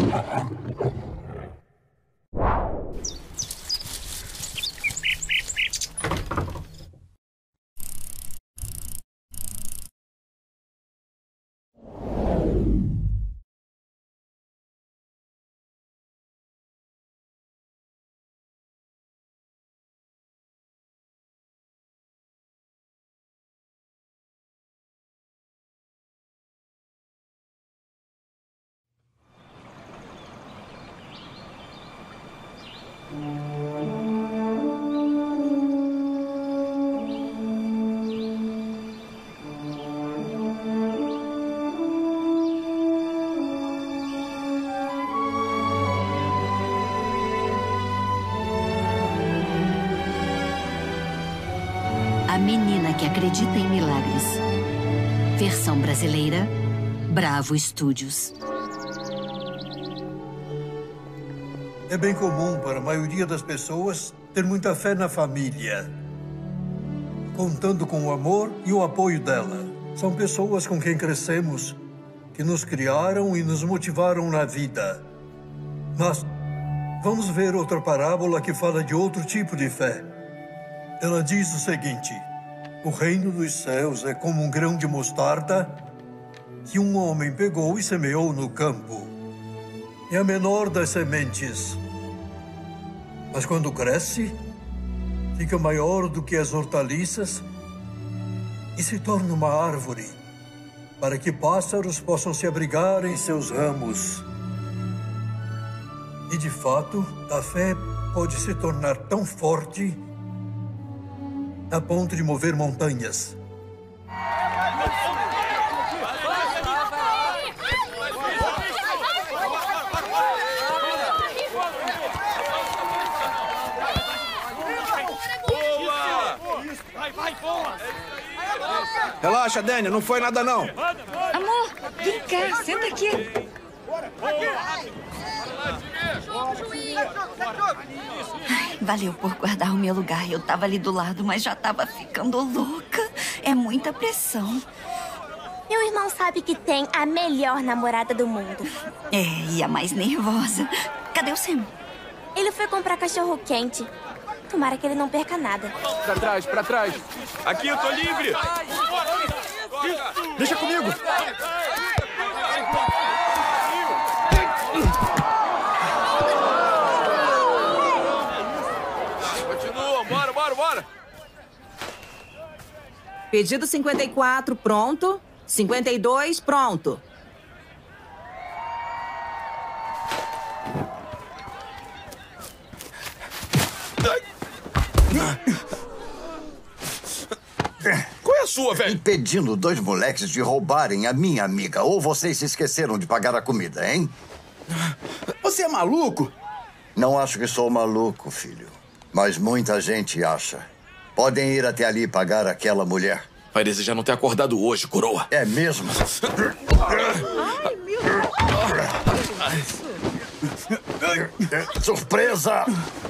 A menina que acredita em milagres. Versão brasileira, Bravo Studios. É bem comum para a maioria das pessoas ter muita fé na família, contando com o amor e o apoio dela. São pessoas com quem crescemos, que nos criaram e nos motivaram na vida. Mas vamos ver outra parábola que fala de outro tipo de fé. Ela diz o seguinte: o reino dos céus é como um grão de mostarda que um homem pegou e semeou no campo. É a menor das sementes. Mas quando cresce, fica maior do que as hortaliças e se torna uma árvore, para que pássaros possam se abrigar em seus ramos. E, de fato, a fé pode se tornar tão forte a ponto de mover montanhas. Relaxa, Dani, não foi nada não. Amor, vem cá, senta aqui. Ai, valeu por guardar o meu lugar. Eu tava ali do lado, mas já tava ficando louca. É muita pressão. Meu irmão sabe que tem a melhor namorada do mundo. É, e a mais nervosa. Cadê o Sam? Ele foi comprar cachorro quente. Tomara que ele não perca nada. Pra trás, pra trás. Aqui, eu tô livre. Deixa comigo. Continua, bora. Pedido 54, pronto. 52, pronto. Qual é a sua, velho? Impedindo dois moleques de roubarem a minha amiga. Ou vocês se esqueceram de pagar a comida, hein? Você é maluco? Não acho que sou maluco, filho. Mas muita gente acha. Podem ir até ali e pagar aquela mulher. Vai desejar não ter acordado hoje, coroa. É mesmo? Ai, meu... Surpresa!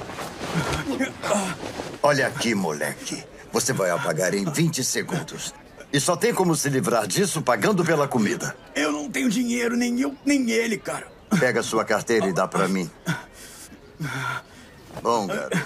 Olha aqui, moleque. Você vai apagar em 20 segundos. E só tem como se livrar disso pagando pela comida. Eu não tenho dinheiro, nem eu, nem ele, cara. Pega sua carteira e dá pra mim. Bom, garoto.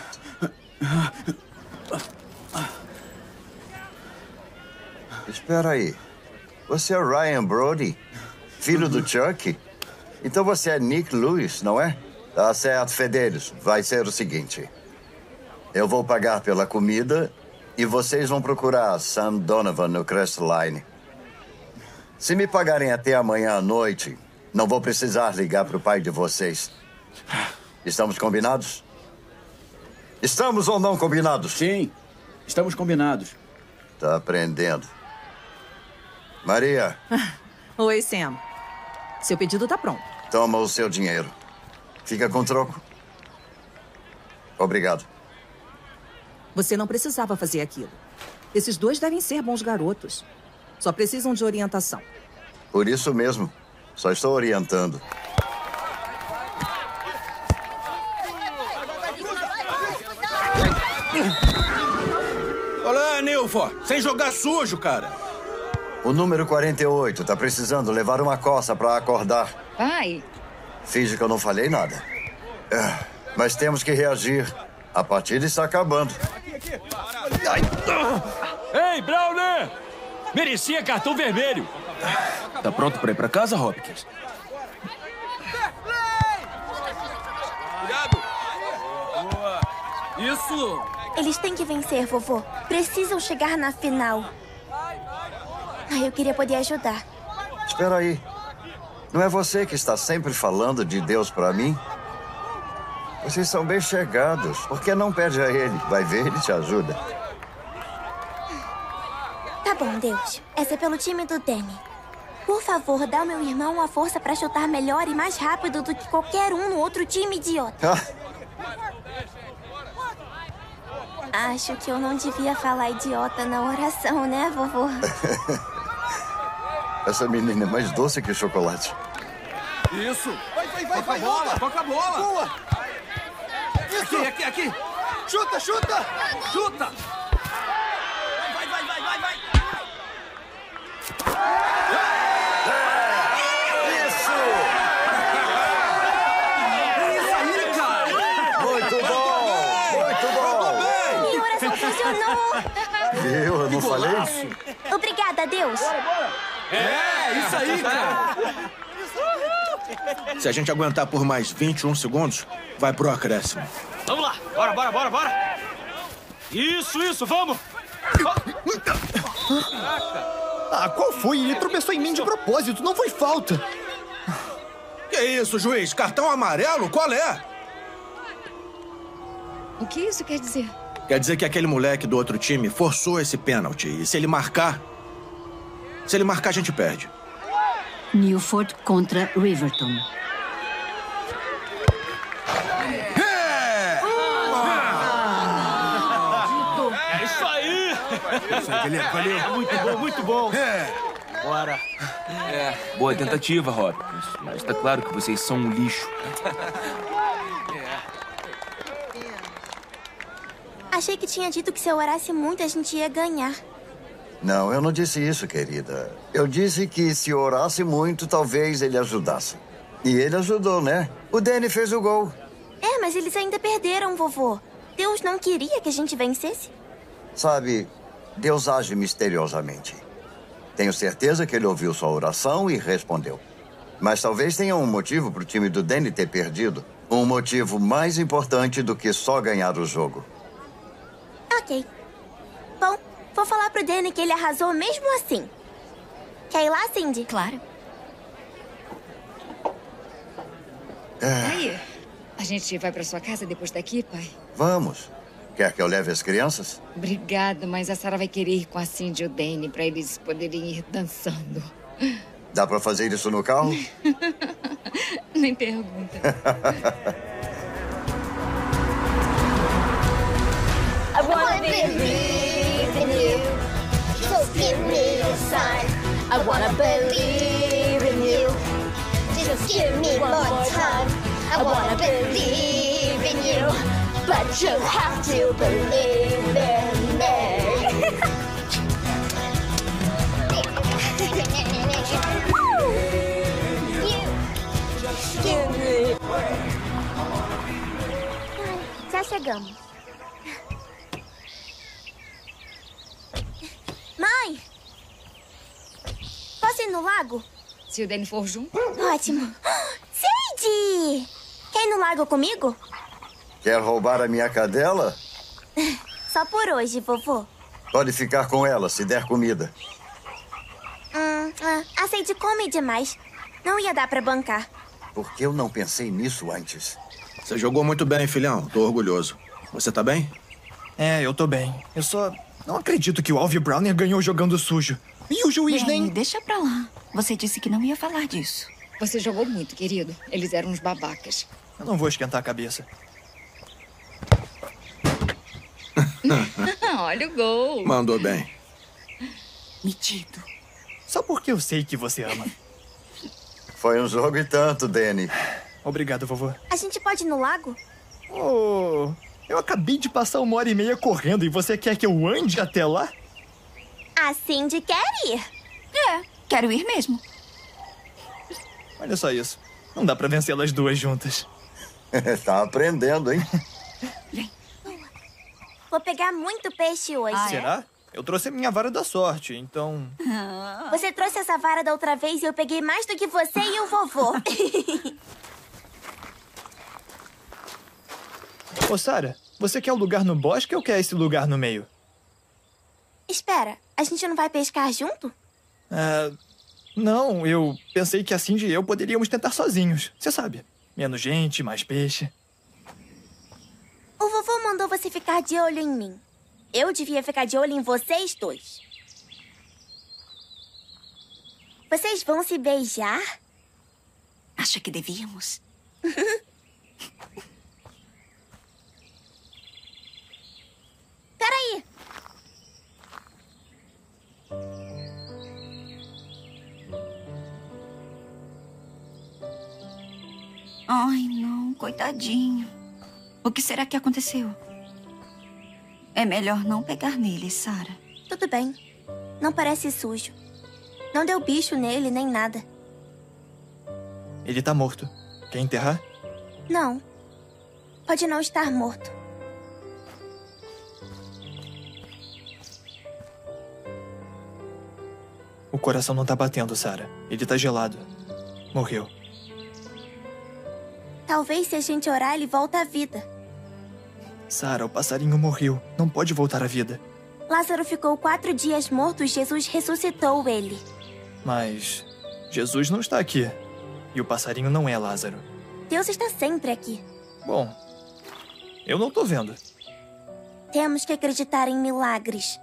Espera aí. Você é Ryan Brody? Filho do Chuck? Então você é Nick Lewis, não é? Tá certo, Fedelis. Vai ser o seguinte. Eu vou pagar pela comida e vocês vão procurar Sam Donovan no Crestline. Se me pagarem até amanhã à noite, não vou precisar ligar pro pai de vocês. Estamos combinados? Estamos ou não combinados? Sim, estamos combinados. Tá aprendendo. Maria. Oi, Sam. Seu pedido tá pronto. Toma o seu dinheiro. Fica com troco. Obrigado. Você não precisava fazer aquilo. Esses dois devem ser bons garotos. Só precisam de orientação. Por isso mesmo. Só estou orientando. Olá, Nilfo. Sem jogar sujo, cara. O número 48 tá precisando levar uma coça pra acordar. Pai, Finge que eu não falei nada. Mas temos que reagir. A partida está acabando. Ei, Browner! Merecia cartão vermelho. Tá pronto pra ir pra casa, Hopkins? Cuidado! Isso! Eles têm que vencer, vovô. Precisam chegar na final. Eu queria poder ajudar. Espera aí. Não é você que está sempre falando de Deus pra mim? Vocês são bem chegados. Por que não pede a ele? Vai ver, ele te ajuda. Tá bom, Deus. Essa é pelo time do Danny. Por favor, dá ao meu irmão uma força pra chutar melhor e mais rápido do que qualquer um no outro time idiota. Acho que eu não devia falar idiota na oração, né, vovô? Essa menina é mais doce que chocolate. Isso! Toca a bola! Toca a bola! Boa! Isso! Aqui! Chuta! Chuta! Vai! Isso! Isso aí, cara! Muito bom! Minha oração funcionou! Viu? Eu não falei? Obrigada, Deus! Isso aí, cara! Se a gente aguentar por mais 21 segundos, vai pro acréscimo. Vamos lá! Bora! Isso, vamos! Qual foi? Ele tropeçou em mim de propósito, não foi falta. Que isso, juiz? Cartão amarelo? Qual é? O que isso quer dizer? Quer dizer que aquele moleque do outro time forçou esse pênalti. E se ele marcar, a gente perde. Newford contra Riverton. É isso aí! Valeu. Muito bom! Bora! Boa tentativa, Hopkins. Mas tá claro que vocês são um lixo. Achei que tinha dito que se eu orasse muito, a gente ia ganhar. Não, eu não disse isso, querida. Eu disse que se orasse muito, talvez ele ajudasse. E ele ajudou, né? O Danny fez o gol. Mas eles ainda perderam, vovô. Deus não queria que a gente vencesse? Sabe, Deus age misteriosamente. Tenho certeza que ele ouviu sua oração e respondeu. Mas talvez tenha um motivo para o time do Danny ter perdido. Um motivo mais importante do que só ganhar o jogo. Ok. Bom, vou falar pro Danny que ele arrasou mesmo assim. Quer ir lá, Cindy? Claro. Aí, a gente vai pra sua casa depois daqui, pai? Vamos. Quer que eu leve as crianças? Obrigada, mas a Sarah vai querer ir com a Cindy e o Danny pra eles poderem ir dançando. Dá pra fazer isso no carro? Nem pergunta. I wanna believe in you. Just give me a sign. I wanna believe in you. Just give me more time. I wanna believe in you. But you have to believe in me. Já chegamos. Mãe! Posso ir no lago? Se o Danny for junto? Ótimo. Cindy! Quer ir no lago comigo? Quer roubar a minha cadela? Só por hoje, vovô. Pode ficar com ela, se der comida. A Cindy come demais. Não ia dar pra bancar. Por que eu não pensei nisso antes? Você jogou muito bem, filhão. Tô orgulhoso. Você tá bem? Eu tô bem. Eu só não acredito que o Alvy Browner ganhou jogando sujo. E o juiz nem... Deixa pra lá. Você disse que não ia falar disso. Você jogou muito, querido. Eles eram uns babacas. Eu não vou esquentar a cabeça. Olha o gol. Mandou bem. Metido. Só porque eu sei que você ama. Foi um jogo e tanto, Danny. Obrigado, vovô. A gente pode ir no lago? Oh, eu acabei de passar 1h30 correndo e você quer que eu ande até lá? A Cindy quer ir. Quero ir mesmo. Olha só isso. Não dá pra vencê-las duas juntas. Tá aprendendo, hein? Vou pegar muito peixe hoje. Será? Eu trouxe a minha vara da sorte, então... Você trouxe essa vara da outra vez e eu peguei mais do que você e o vovô. Ô, Sarah, você quer o lugar no bosque ou quer esse lugar no meio? Espera, a gente não vai pescar junto? Não, eu pensei que a Cindy e eu poderíamos tentar sozinhos. Você sabe, menos gente, mais peixe. O vovô mandou você ficar de olho em mim. Eu devia ficar de olho em vocês dois. Vocês vão se beijar? Acha que devíamos? Peraí. Ai, não, coitadinho. O que será que aconteceu? É melhor não pegar nele, Sarah. Tudo bem. Não parece sujo. Não deu bicho nele, nem nada. Ele tá morto. Quer enterrar? Não. Pode não estar morto. O coração não tá batendo, Sarah. Ele tá gelado. Morreu. Talvez se a gente orar, ele volta à vida. Sarah, o passarinho morreu. Não pode voltar à vida. Lázaro ficou 4 dias morto e Jesus ressuscitou ele. Mas Jesus não está aqui. E o passarinho não é Lázaro. Deus está sempre aqui. Bom, eu não tô vendo. Temos que acreditar em milagres.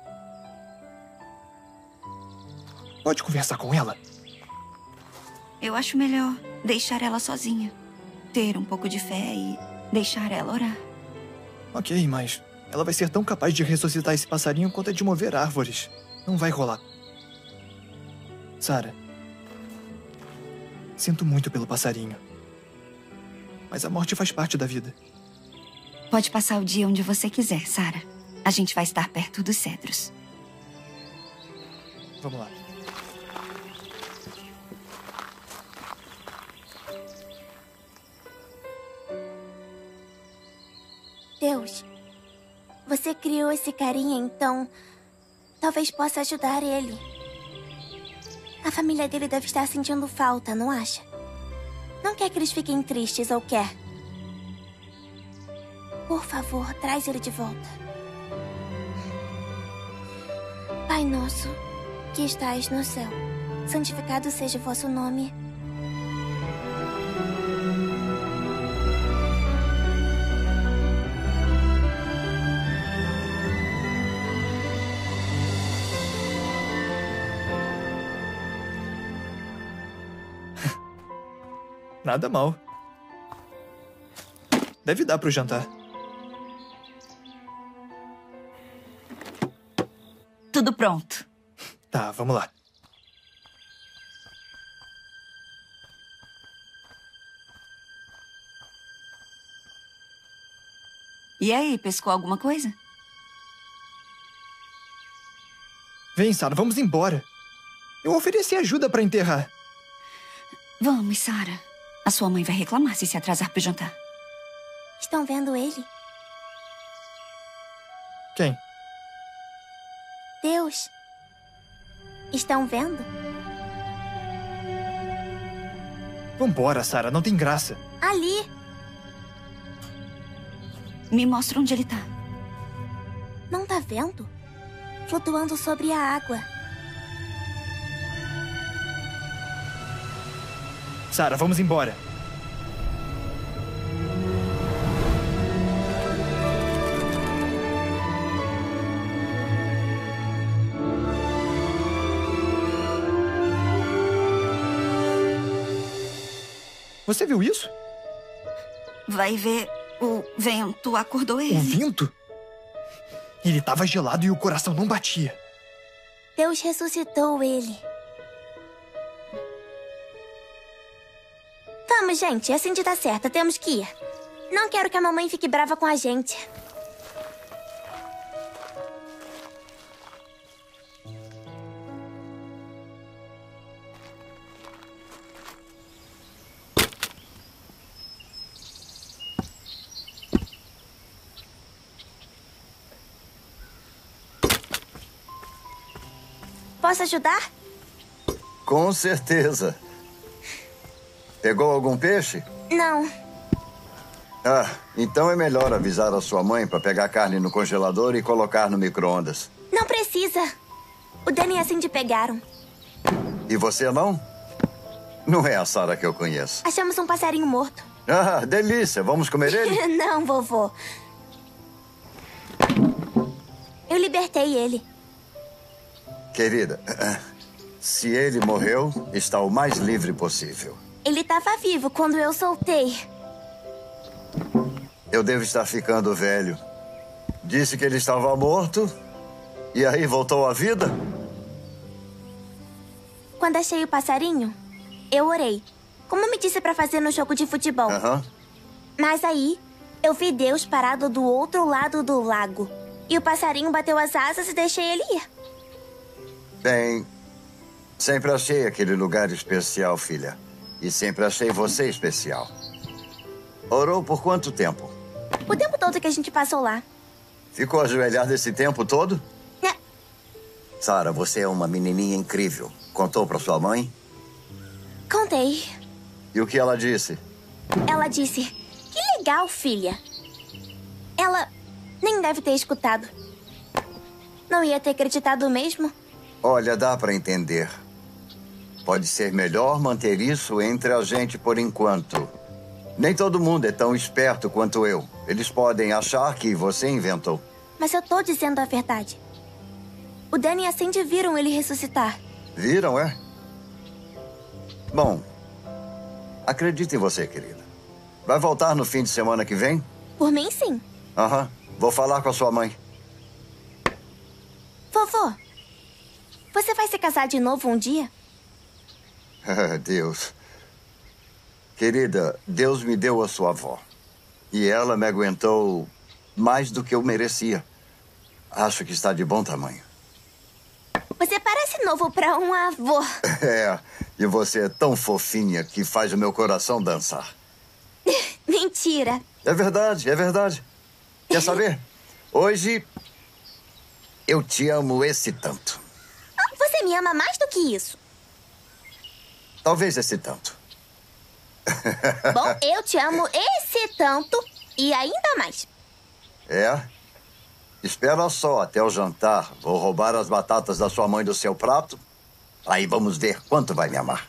Pode conversar com ela? Eu acho melhor deixar ela sozinha. Ter um pouco de fé e deixar ela orar. Ok, mas ela vai ser tão capaz de ressuscitar esse passarinho quanto a de mover árvores. Não vai rolar. Sarah, sinto muito pelo passarinho. Mas a morte faz parte da vida. Pode passar o dia onde você quiser, Sarah. A gente vai estar perto dos cedros. Vamos lá. Deus, você criou esse carinha, então talvez possa ajudar ele. A família dele deve estar sentindo falta, não acha? Não quer que eles fiquem tristes, ou quer? Por favor, traz ele de volta. Pai nosso, que estais no céu, santificado seja o vosso nome. Nada mal. Deve dar pro jantar. Tudo pronto. Tá, vamos lá. E aí, pescou alguma coisa? Vem, Sarah, vamos embora. Eu ofereci ajuda pra enterrar. Vamos, Sarah. A sua mãe vai reclamar se atrasar pro jantar. Estão vendo ele? Quem? Deus. Estão vendo? Vambora, Sarah, não tem graça. Ali. Me mostra onde ele tá. Não tá vendo? Flutuando sobre a água. Sarah, vamos embora. Você viu isso? Vai ver, o vento acordou ele. O vento? Ele estava gelado e o coração não batia. Deus ressuscitou ele. Vamos, gente. A Cindy tá certa. Temos que ir. Não quero que a mamãe fique brava com a gente. Posso ajudar? Com certeza. Pegou algum peixe? Não. Ah, então é melhor avisar a sua mãe para pegar carne no congelador e colocar no micro-ondas. Não precisa. O Danny e a Cindy pegaram. E você não? Não é a Sarah que eu conheço. Achamos um passarinho morto. Ah, delícia. Vamos comer ele? Não, vovô. Eu libertei ele. Querida, se ele morreu, está o mais livre possível. Ele estava vivo quando eu soltei. Eu devo estar ficando velho. Disse que ele estava morto e aí voltou à vida? Quando achei o passarinho, eu orei. Como me disse para fazer no jogo de futebol. Mas aí, eu vi Deus parado do outro lado do lago. E o passarinho bateu as asas e deixei ele ir. Bem, sempre achei aquele lugar especial, filha. E sempre achei você especial. Orou por quanto tempo? O tempo todo que a gente passou lá. Ficou ajoelhado esse tempo todo? É. Sarah, você é uma menininha incrível. Contou para sua mãe? Contei. E o que ela disse? Ela disse, que legal, filha. Ela nem deve ter escutado. Não ia ter acreditado mesmo? Olha, dá para entender. Pode ser melhor manter isso entre a gente por enquanto. Nem todo mundo é tão esperto quanto eu. Eles podem achar que você inventou. Mas eu tô dizendo a verdade. O Danny e a Cindy viram ele ressuscitar. Viram, é? Bom, acredito em você, querida. Vai voltar no fim de semana que vem? Por mim, sim. Vou falar com a sua mãe. Vovô, você vai se casar de novo um dia? Deus. Querida, Deus me deu a sua avó. E ela me aguentou mais do que eu merecia. Acho que está de bom tamanho. Você parece novo para um avô. É, e você é tão fofinha que faz o meu coração dançar. Mentira. É verdade, é verdade. Quer saber? Hoje, eu te amo esse tanto. Você me ama mais do que isso. Talvez esse tanto. Bom, eu te amo esse tanto e ainda mais. É? Espera só até o jantar. Vou roubar as batatas da sua mãe do seu prato. Aí vamos ver quanto vai me amar.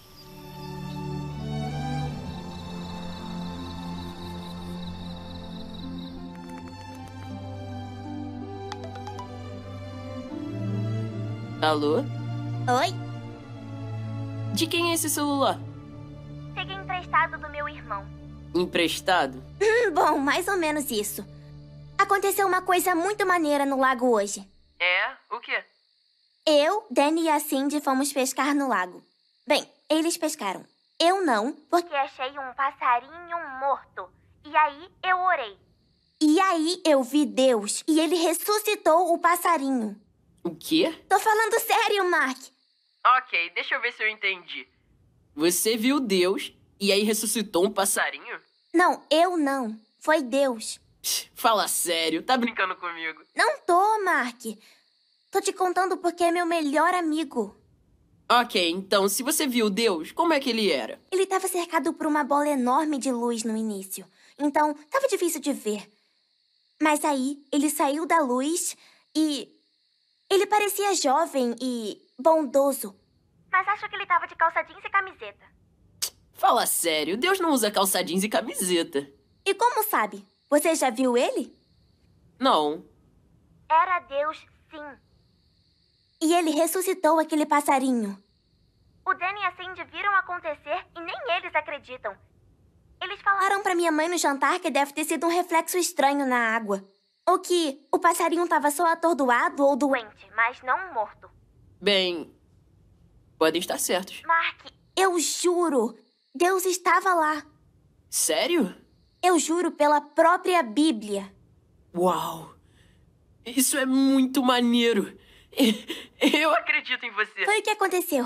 Alô? Oi? De quem é esse celular? Peguei emprestado do meu irmão. Emprestado? Bom, mais ou menos isso. Aconteceu uma coisa muito maneira no lago hoje. É? O quê? Eu, Danny e a Cindy fomos pescar no lago. Bem, eles pescaram. Eu não, porque achei um passarinho morto. E aí eu orei. E aí eu vi Deus e ele ressuscitou o passarinho. O quê? Tô falando sério, Mark. Ok, deixa eu ver se eu entendi. Você viu Deus e aí ressuscitou um passarinho? Não, eu não. Foi Deus. Fala sério, tá brincando comigo? Não tô, Mark. Tô te contando porque é meu melhor amigo. Ok, então, se você viu Deus, como é que ele era? Ele tava cercado por uma bola enorme de luz no início. Então, tava difícil de ver. Mas aí, ele saiu da luz e... ele parecia jovem e bondoso. Mas acho que ele tava de calça jeans e camiseta. Fala sério, Deus não usa calça jeans e camiseta. E como sabe? Você já viu ele? Não. Era Deus, sim. E ele ressuscitou aquele passarinho. O Danny e a Cindy viram acontecer e nem eles acreditam. Eles falaram pra minha mãe no jantar que deve ter sido um reflexo estranho na água. Ou que o passarinho estava só atordoado ou doente, mas não morto. Bem, podem estar certos. Mark, eu juro, Deus estava lá. Sério? Eu juro pela própria Bíblia. Uau! Isso é muito maneiro. Eu acredito em você. Foi o que aconteceu.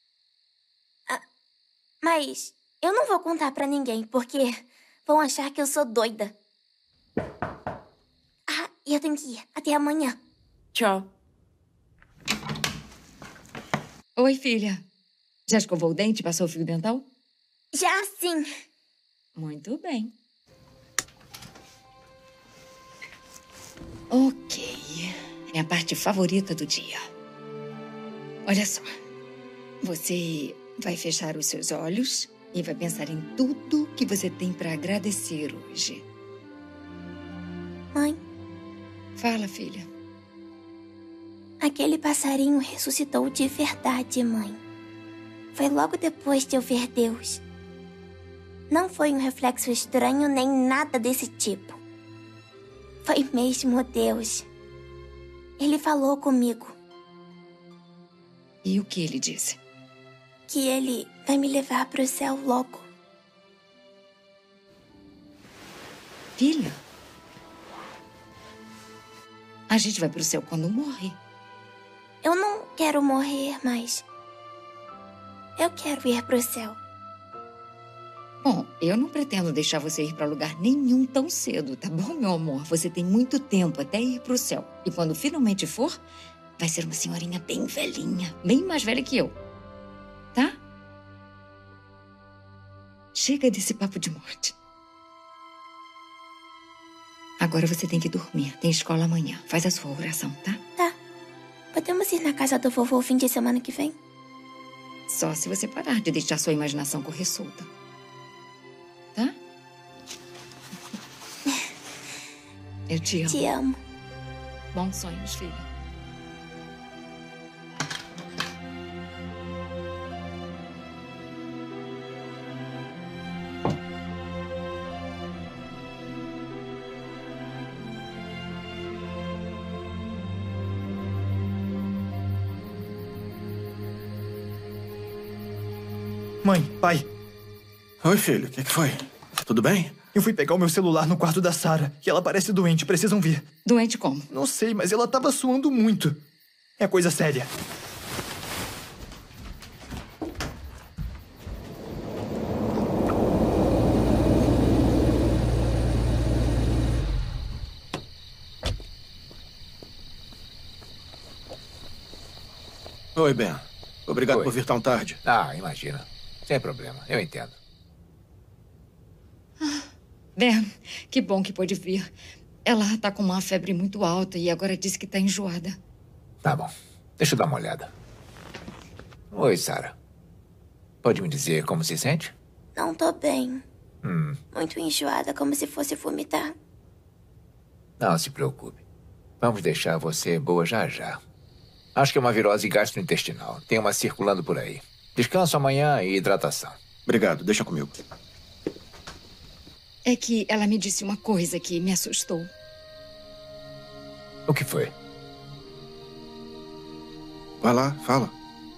Mas eu não vou contar pra ninguém, porque vão achar que eu sou doida. E eu tenho que ir. Até amanhã. Tchau. Oi, filha. Já escovou o dente e passou o fio dental? Já sim. Muito bem. Ok. Minha parte favorita do dia. Olha só. Você vai fechar os seus olhos e vai pensar em tudo que você tem para agradecer hoje. Mãe. Fala, filha. Aquele passarinho ressuscitou de verdade, mãe. Foi logo depois de eu ver Deus. Não foi um reflexo estranho nem nada desse tipo. Foi mesmo Deus. Ele falou comigo. E o que ele disse? Que ele vai me levar para o céu logo. Filha, a gente vai para o céu quando morre. Eu não quero morrer, mas eu quero ir para o céu. Bom, eu não pretendo deixar você ir para lugar nenhum tão cedo, tá bom, meu amor? Você tem muito tempo até ir para o céu. E quando finalmente for, vai ser uma senhorinha bem velhinha, bem mais velha que eu. Tá? Chega desse papo de morte. Agora você tem que dormir. Tem escola amanhã. Faz a sua oração, tá? Tá. Podemos ir na casa do vovô o fim de semana que vem? Só se você parar de deixar sua imaginação correr solta. Tá? Eu te amo. Te amo. Bons sonhos, filha. Mãe, pai. Oi, filho. O que foi? Tudo bem? Eu fui pegar o meu celular no quarto da Sarah e ela parece doente. Precisam vir. Doente como? Não sei, mas ela tava suando muito. É coisa séria. Oi, Ben. Obrigado Oi. por vir tão tarde. Ah, imagina. Sem problema, eu entendo. Ben, que bom que pôde vir. Ela tá com uma febre muito alta e agora disse que tá enjoada. Tá bom. Deixa eu dar uma olhada. Oi, Sarah. Pode me dizer como se sente? Não tô bem. Muito enjoada, como se fosse vomitar. Não se preocupe. Vamos deixar você boa já já. Acho que é uma virose gastrointestinal. Tem uma circulando por aí. Descanso amanhã e hidratação. Obrigado. Deixa comigo. É que ela me disse uma coisa que me assustou. O que foi? Vai lá, fala.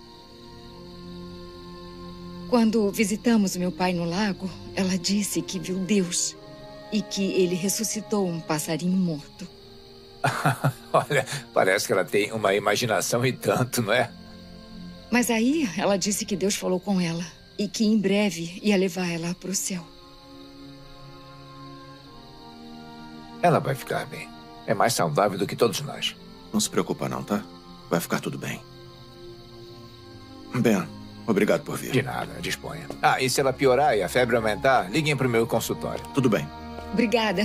Quando visitamos o meu pai no lago, ela disse que viu Deus e que ele ressuscitou um passarinho morto. Olha, parece que ela tem uma imaginação e tanto, não é? Mas aí ela disse que Deus falou com ela e que em breve ia levar ela para o céu. Ela vai ficar bem. É mais saudável do que todos nós. Não se preocupa não, tá? Vai ficar tudo bem. Ben, obrigado por vir. De nada, disponha. Ah, e se ela piorar e a febre aumentar, liguem para o meu consultório. Tudo bem. Obrigada.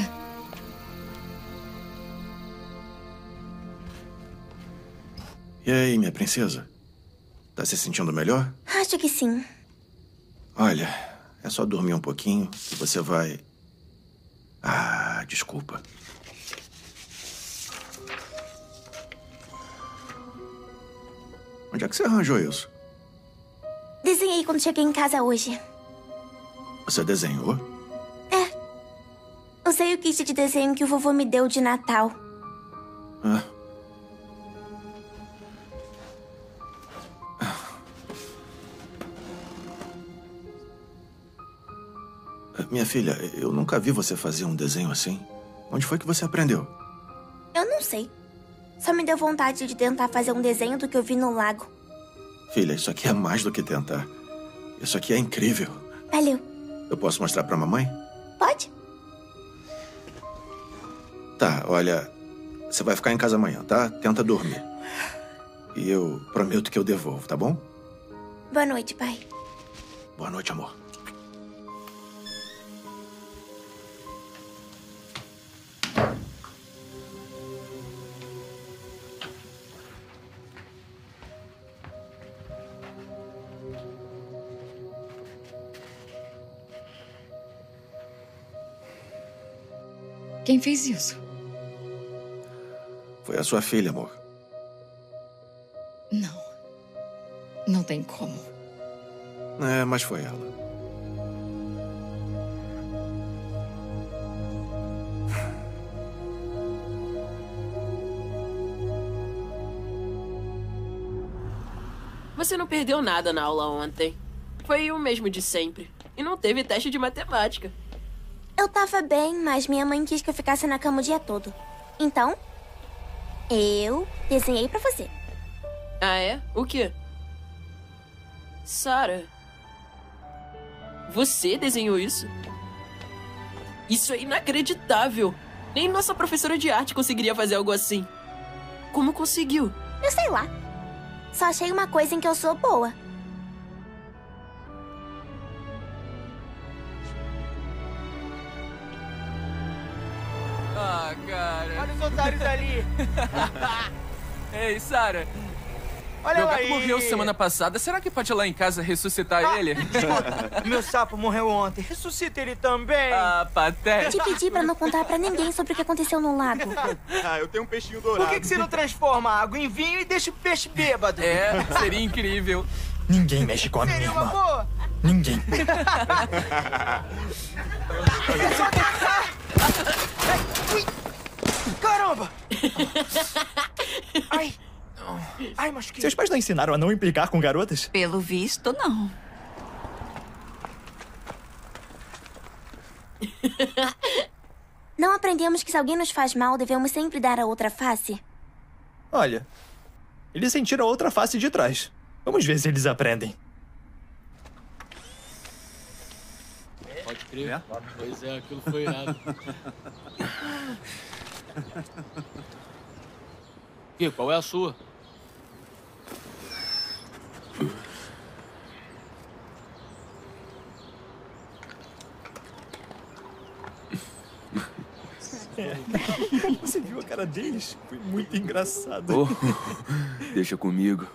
E aí, minha princesa? Tá se sentindo melhor? Acho que sim. Olha, é só dormir um pouquinho que você vai... Ah, desculpa. Onde é que você arranjou isso? Desenhei quando cheguei em casa hoje. Você desenhou? Usei o kit de desenho que o vovô me deu de Natal. Ah. Minha filha, eu nunca vi você fazer um desenho assim. Onde foi que você aprendeu? Eu não sei. Só me deu vontade de tentar fazer um desenho do que eu vi no lago. Filha, isso aqui é mais do que tentar. Isso aqui é incrível. Valeu. Eu posso mostrar pra mamãe? Pode? Tá, olha... Você vai ficar em casa amanhã, tá? Tenta dormir. E eu prometo que eu devolvo, tá bom? Boa noite, pai. Boa noite, amor. Quem fez isso? Foi a sua filha, amor. Não. Não tem como. É, mas foi ela. Você não perdeu nada na aula ontem. Foi o mesmo de sempre. E não teve teste de matemática. Eu tava bem, mas minha mãe quis que eu ficasse na cama o dia todo. Então, eu desenhei pra você. Ah, é? O quê? Sarah, você desenhou isso? Isso é inacreditável. Nem nossa professora de arte conseguiria fazer algo assim. Como conseguiu? Eu sei lá. Só achei uma coisa em que eu sou boa. Ah, cara. Olha os otários ali. Ei, Sarah. Olha Meu lá gato aí. morreu semana passada. Será que pode ir lá em casa ressuscitar ele? Escuta, meu sapo morreu ontem. Ressuscita ele também. Ah, patético. Te pedi pra não contar pra ninguém sobre o que aconteceu no lago. Ah, eu tenho um peixinho dourado. Por que você não transforma a água em vinho e deixa o peixe bêbado? É, seria incrível. Ninguém mexe com a minha Seria uma irmã. boa. Ninguém. Caramba! Ai. Ai, mas que... Seus pais não ensinaram a não implicar com garotas? Pelo visto, não. Não aprendemos que se alguém nos faz mal, devemos sempre dar a outra face? Olha, eles sentiram a outra face de trás. Vamos ver se eles aprendem. Pode crer. Pois é, aquilo foi irado. E qual é a sua? Você viu a cara deles? Foi muito engraçado. Oh, deixa comigo.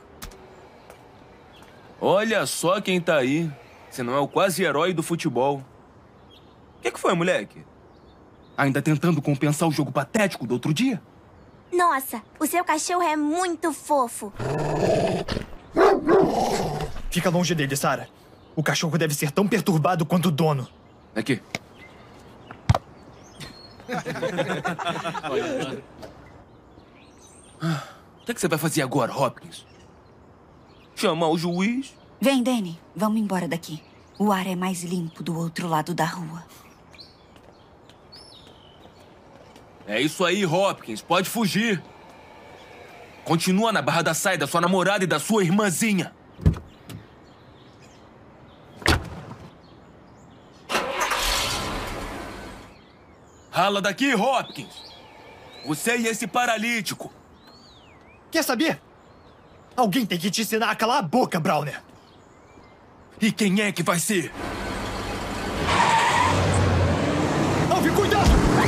Olha só quem tá aí. Você não é o quase herói do futebol. O que foi, moleque? Ainda tentando compensar o jogo patético do outro dia? Nossa, o seu cachorro é muito fofo. Fica longe dele, Sarah. O cachorro deve ser tão perturbado quanto o dono. Aqui. O que você vai fazer agora, Hopkins? Chamar o juiz? Vem, Danny. Vamos embora daqui. O ar é mais limpo do outro lado da rua. É isso aí, Hopkins. Pode fugir. Continua na barra da saia da sua namorada e da sua irmãzinha. Rala daqui, Hopkins. Você e esse paralítico. Quer saber? Alguém tem que te ensinar a calar a boca, Browner. E quem é que vai ser? Alvin, cuidado!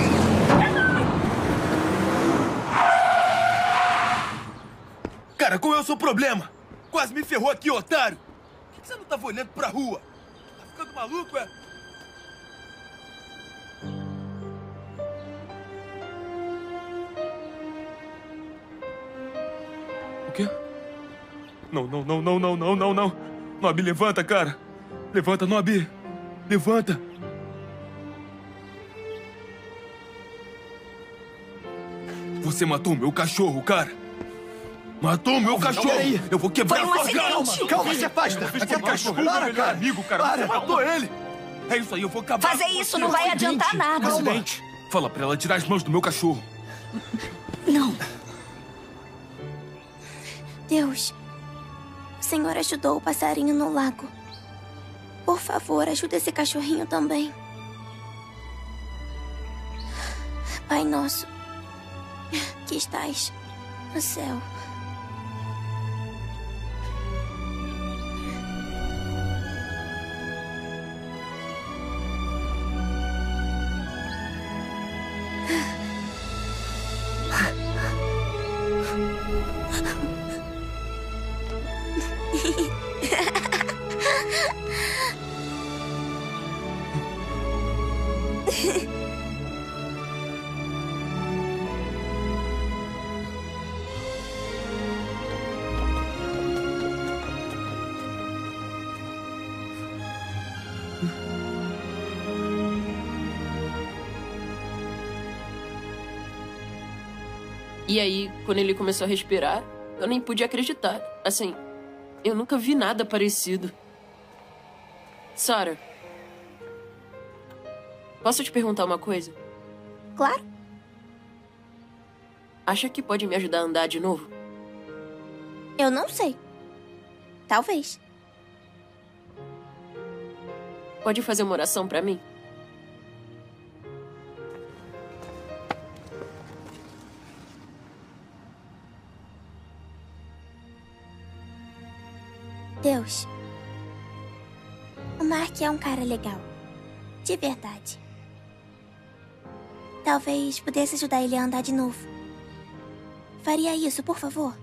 Cara, qual é o seu problema? Quase me ferrou aqui, otário. Por que você não tava olhando pra rua? Tá ficando maluco, é? O quê? Não. Nob, levanta, cara. Levanta, Nob. Levanta. Você matou meu cachorro, cara. Matou meu cachorro. Peraí. Eu vou quebrar Foi um a sua cara. acidente. Calma, se afasta. Aquele cachorro, para, Meu cara. amigo, cara. Para. Você matou ele. É isso aí, eu vou acabar Fazer com isso você. não vai adiantar nada. Acidente. Fala pra ela tirar as mãos do meu cachorro. Não. Deus, o Senhor ajudou o passarinho no lago. Por favor, ajuda esse cachorrinho também. Pai nosso, que estás no céu. E aí, quando ele começou a respirar, eu nem pude acreditar. Assim, eu nunca vi nada parecido. Sarah, posso te perguntar uma coisa? Claro. Acha que pode me ajudar a andar de novo? Eu não sei. Talvez. Pode fazer uma oração pra mim? Deus, o Mark é um cara legal. De verdade. Talvez pudesse ajudar ele a andar de novo. Faria isso, por favor?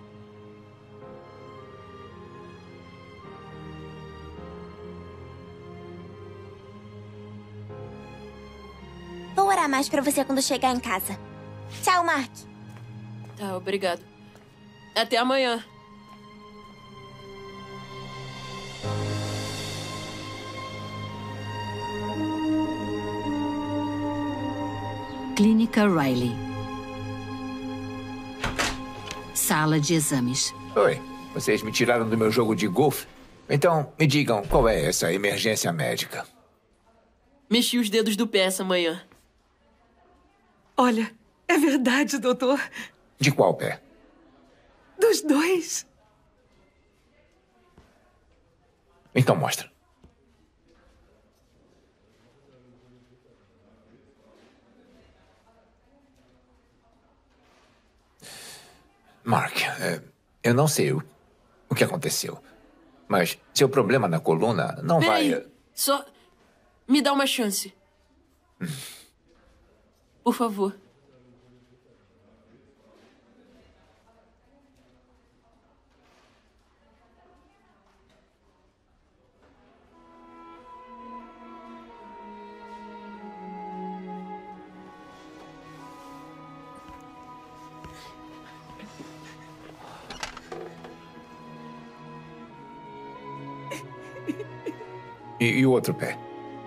Vou orar mais pra você quando chegar em casa. Tchau, Mark. Tá, obrigado. Até amanhã. Clínica Riley. Sala de exames. Oi, vocês me tiraram do meu jogo de golfe? Então, me digam, qual é essa emergência médica? Mexi os dedos do pé essa manhã. Olha, é verdade, doutor. De qual pé? Dos dois. Então mostra. Mark, eu não sei o que aconteceu, mas seu problema na coluna não vai... Ei, só me dá uma chance. Por favor. E o outro pé?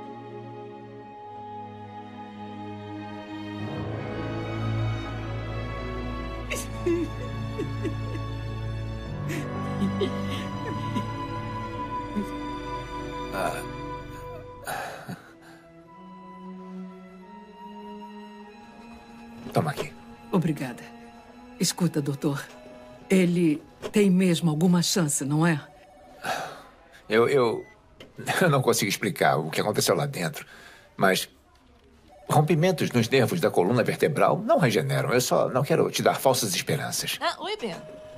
Toma aqui. Obrigada. Escuta, doutor. Ele tem mesmo alguma chance, não é? Eu não consigo explicar o que aconteceu lá dentro, mas rompimentos nos nervos da coluna vertebral não regeneram. Eu só não quero te dar falsas esperanças. Oi, Ben.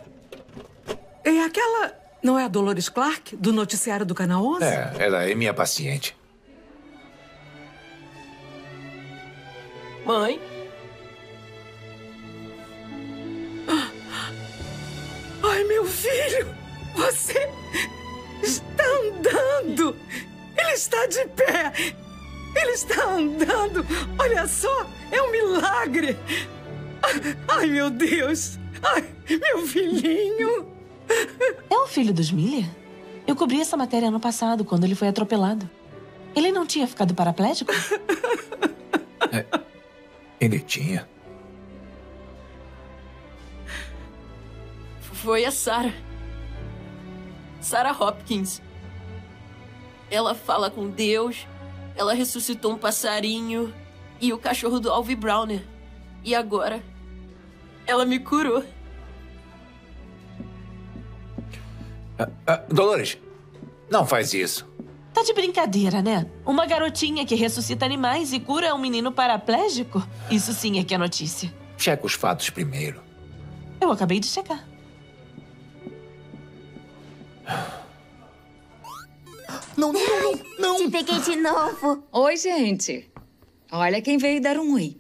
É aquela... Não é a Dolores Clark, do noticiário do Canal 11? Ela é minha paciente. Mãe? Ai, meu filho! Você está andando! Ele está de pé! Ele está andando! Olha só! É um milagre! Ai, meu Deus! Ai, meu filhinho! É o filho dos Miller? Eu cobri essa matéria ano passado, quando ele foi atropelado. Ele não tinha ficado paraplégico? Ele tinha. Foi a Sarah. Sarah Hopkins. Ela fala com Deus, ela ressuscitou um passarinho e o cachorro do Alvy Browner. E agora, ela me curou. Dolores, não faz isso. Tá de brincadeira, né? Uma garotinha que ressuscita animais e cura um menino paraplégico? Isso sim é que é notícia. Checa os fatos primeiro. Eu acabei de checar. Não! Te peguei de novo. Oi, gente. Olha quem veio dar um oi.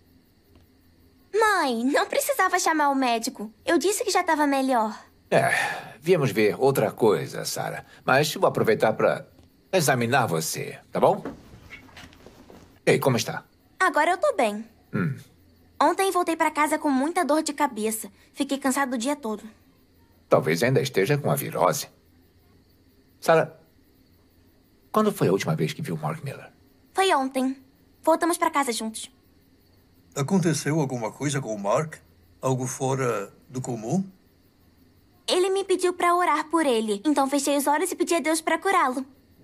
Mãe, não precisava chamar o médico. Eu disse que já estava melhor. Viemos ver outra coisa, Sarah. Mas vou aproveitar para examinar você, tá bom? Ei, como está? Agora eu tô bem. Hum. Ontem voltei pra casa com muita dor de cabeça. Fiquei cansado o dia todo. Talvez ainda esteja com a virose. Sarah, quando foi a última vez que viu Mark Miller? Foi ontem. Voltamos pra casa juntos. Aconteceu alguma coisa com o Mark? Algo fora do comum? Ele me pediu pra orar por ele. Então fechei os olhos e pedi a Deus pra curá-lo.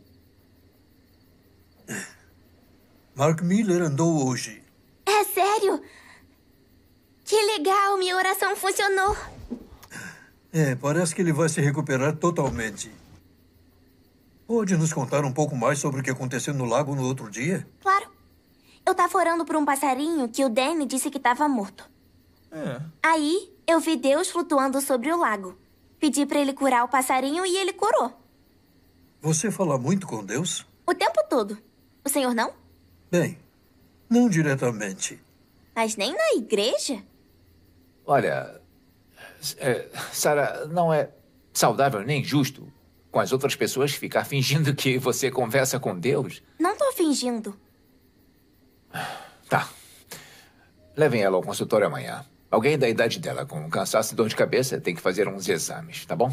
Mark Miller andou hoje. É sério? Que legal, minha oração funcionou. Parece que ele vai se recuperar totalmente. Pode nos contar um pouco mais sobre o que aconteceu no lago no outro dia? Claro. Eu tava orando por um passarinho que o Danny disse que tava morto. Aí, eu vi Deus flutuando sobre o lago. Pedi pra ele curar o passarinho e ele curou. Você fala muito com Deus? O tempo todo. O senhor não? Bem, não diretamente. Mas nem na igreja? Olha, Sarah, não é saudável nem justo com as outras pessoas ficar fingindo que você conversa com Deus. Não tô fingindo. Tá. Levem ela ao consultório amanhã. Alguém da idade dela com cansaço e dor de cabeça tem que fazer uns exames, tá bom?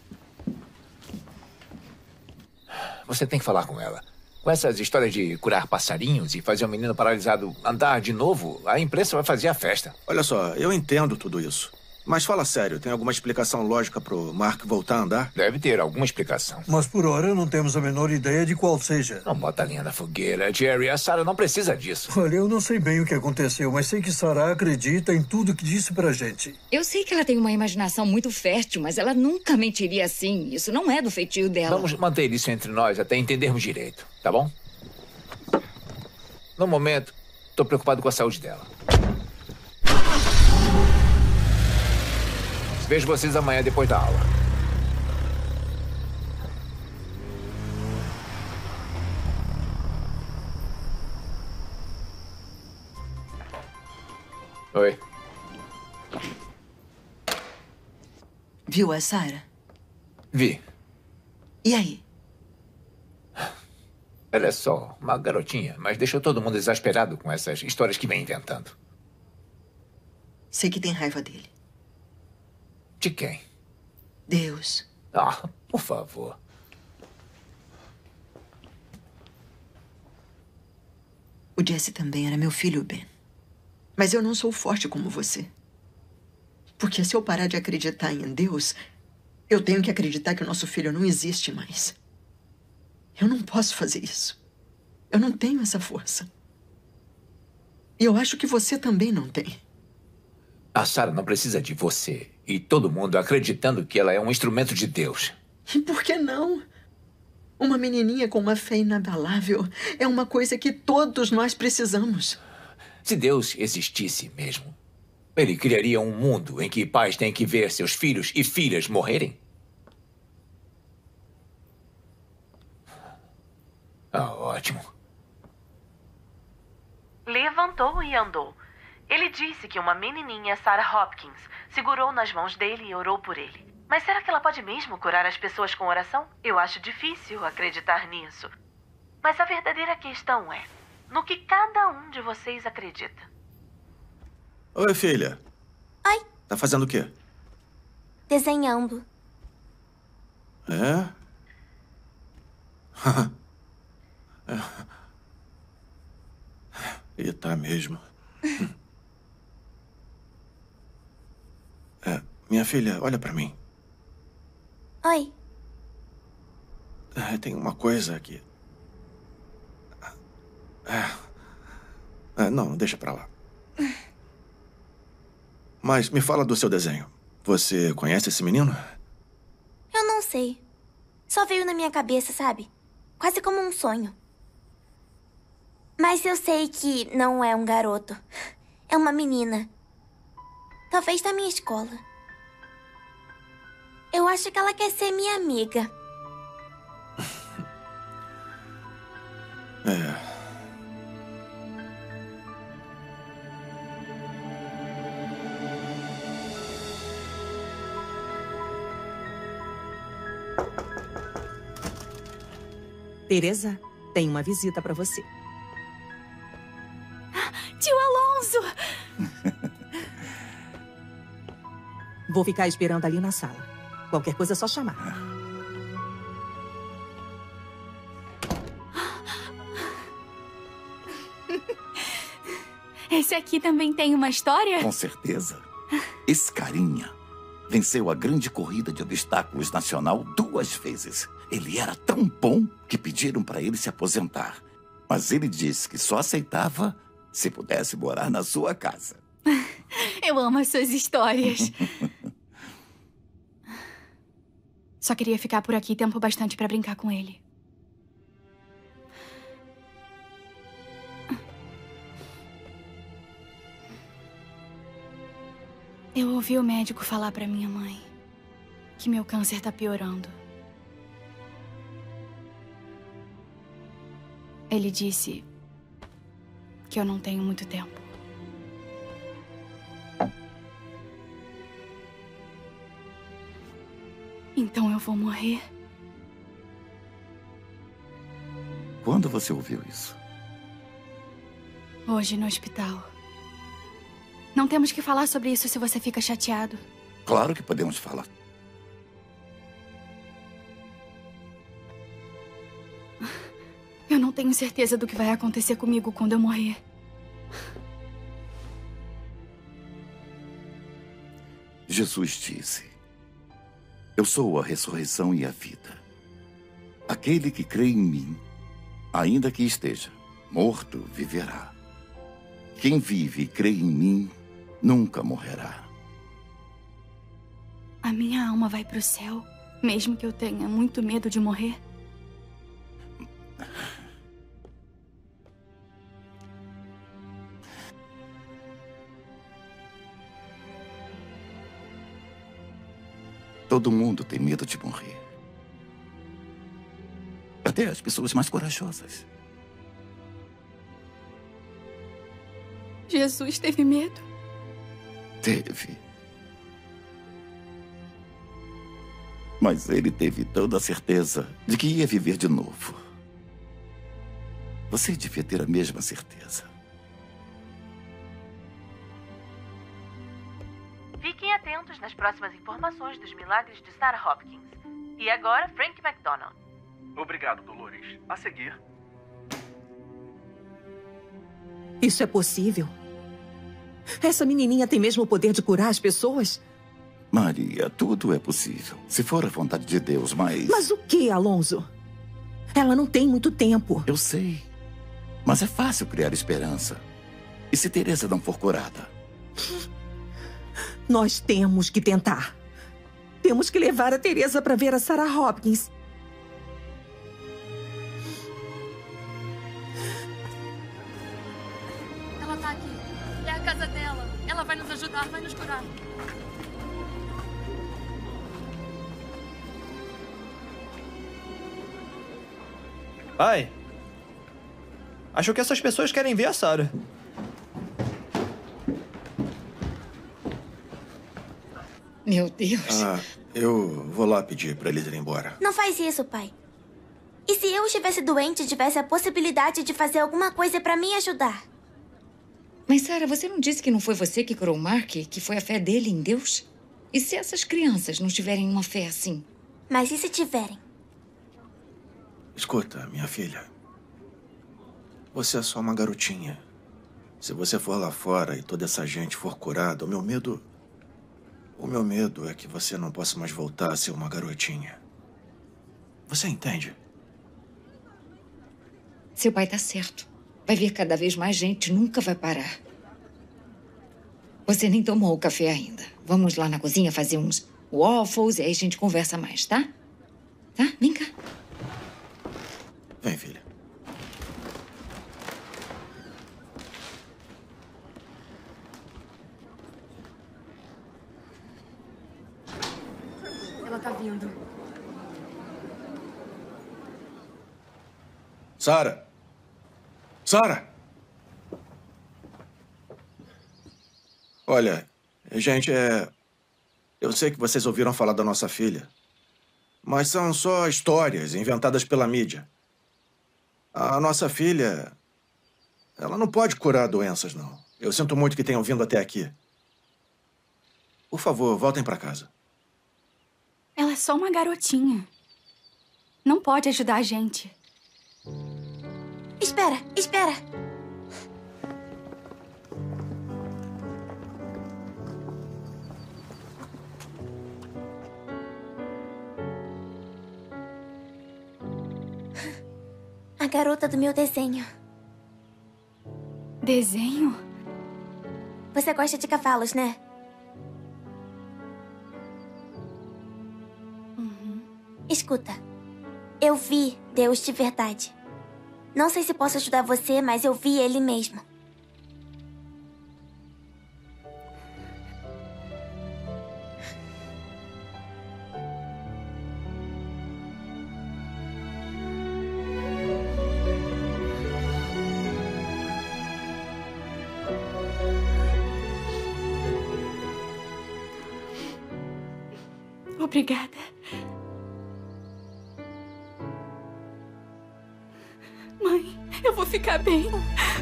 Você tem que falar com ela. Com essas histórias de curar passarinhos e fazer um menino paralisado andar de novo, a imprensa vai fazer a festa. Olha só, eu entendo tudo isso. Mas fala sério, tem alguma explicação lógica pro Mark voltar a andar? Deve ter alguma explicação. Mas por hora não temos a menor ideia de qual seja. Não bota a linha na fogueira, Jerry. A Sarah não precisa disso. Olha, eu não sei bem o que aconteceu, mas sei que Sarah acredita em tudo que disse pra gente. Eu sei que ela tem uma imaginação muito fértil, mas ela nunca mentiria assim. Isso não é do feitio dela. Vamos manter isso entre nós até entendermos direito, tá bom? No momento, tô preocupado com a saúde dela. Vejo vocês amanhã depois da aula. Oi. Viu a Sarah? Vi. E aí? Ela é só uma garotinha, mas deixou todo mundo exasperado com essas histórias que vem inventando. Sei que tem raiva dele. De quem? Deus. Ah, por favor. O Jesse também era meu filho, Ben. Mas eu não sou forte como você. Porque se eu parar de acreditar em Deus, eu tenho que acreditar que o nosso filho não existe mais. Eu não posso fazer isso. Eu não tenho essa força. E eu acho que você também não tem. A Sarah não precisa de você e todo mundo acreditando que ela é um instrumento de Deus. E por que não? Uma menininha com uma fé inabalável é uma coisa que todos nós precisamos. Se Deus existisse mesmo, ele criaria um mundo em que pais têm que ver seus filhos e filhas morrerem? Ah, ótimo. Levantou e andou. Ele disse que uma menininha, Sarah Hopkins, segurou nas mãos dele e orou por ele. Mas será que ela pode mesmo curar as pessoas com oração? Eu acho difícil acreditar nisso. Mas a verdadeira questão é no que cada um de vocês acredita. Oi, filha. Oi. Tá fazendo o quê? Desenhando. É? E tá mesmo. Minha filha, olha pra mim. Oi. Tem uma coisa aqui. Não, deixa pra lá. Mas me fala do seu desenho. Você conhece esse menino? Eu não sei. Só veio na minha cabeça, sabe? Quase como um sonho. Mas eu sei que não é um garoto. É uma menina. Talvez da minha escola. Eu acho que ela quer ser minha amiga. Teresa, tem uma visita para você. Tio Alonso! Vou ficar esperando ali na sala. Qualquer coisa é só chamar. Esse aqui também tem uma história? Com certeza. Esse carinha venceu a grande corrida de obstáculos nacional 2 vezes. Ele era tão bom que pediram para ele se aposentar. Mas ele disse que só aceitava se pudesse morar na sua casa. Eu amo as suas histórias. Só queria ficar por aqui tempo bastante para brincar com ele. Eu ouvi o médico falar para minha mãe que meu câncer tá piorando. Ele disse que eu não tenho muito tempo. Então eu vou morrer? Quando você ouviu isso? Hoje no hospital. Não temos que falar sobre isso se você fica chateado. Claro que podemos falar. Eu não tenho certeza do que vai acontecer comigo quando eu morrer. Jesus disse: eu sou a ressurreição e a vida. Aquele que crê em mim, ainda que esteja morto, viverá. Quem vive e crê em mim, nunca morrerá. A minha alma vai pro céu, mesmo que eu tenha muito medo de morrer? Todo mundo tem medo de morrer. Até as pessoas mais corajosas. Jesus teve medo? Teve. Mas ele teve toda a certeza de que ia viver de novo. Você devia ter a mesma certeza. Fiquem atentos nas próximas informações dos milagres de Sarah Hopkins. E agora, Frank McDonald. Obrigado, Dolores. A seguir. Isso é possível? Essa menininha tem mesmo o poder de curar as pessoas? Maria, tudo é possível, se for a vontade de Deus, mas... Mas o que, Alonso? Ela não tem muito tempo. Eu sei, mas é fácil criar esperança. E se Teresa não for curada? Nós temos que tentar. Temos que levar a Teresa para ver a Sarah Hopkins. Ela tá aqui. É a casa dela. Ela vai nos ajudar, vai nos curar. Pai, acho que essas pessoas querem ver a Sarah. Meu Deus. Eu vou lá pedir para eles irem embora. Não faz isso, pai. E se eu estivesse doente e tivesse a possibilidade de fazer alguma coisa pra me ajudar? Mas, Sarah, você não disse que não foi você que curou o Mark? Que foi a fé dele em Deus? E se essas crianças não tiverem uma fé assim? Mas e se tiverem? Escuta, minha filha. Você é só uma garotinha. Se você for lá fora e toda essa gente for curada, o meu medo é que você não possa mais voltar a ser uma garotinha. Você entende? Seu pai tá certo. Vai vir cada vez mais gente, nunca vai parar. Você nem tomou o café ainda. Vamos lá na cozinha fazer uns waffles e aí a gente conversa mais, tá? Tá? Vem cá. Vem, filha. Ela tá vindo. Sarah! Sarah! Olha, gente, eu sei que vocês ouviram falar da nossa filha, mas são só histórias inventadas pela mídia. A nossa filha, Ela não pode curar doenças, não. Eu sinto muito que tenham vindo até aqui. Por favor, voltem para casa. Ela é só uma garotinha. Não pode ajudar a gente. Espera, espera. A garota do meu desenho. Desenho? Você gosta de cavalos, né? Escuta, eu vi Deus de verdade. Não sei se posso ajudar você, mas eu vi ele mesmo. Obrigada. Mãe, eu vou ficar bem.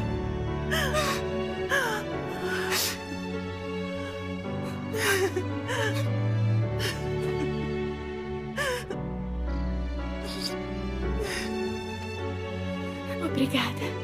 Obrigada.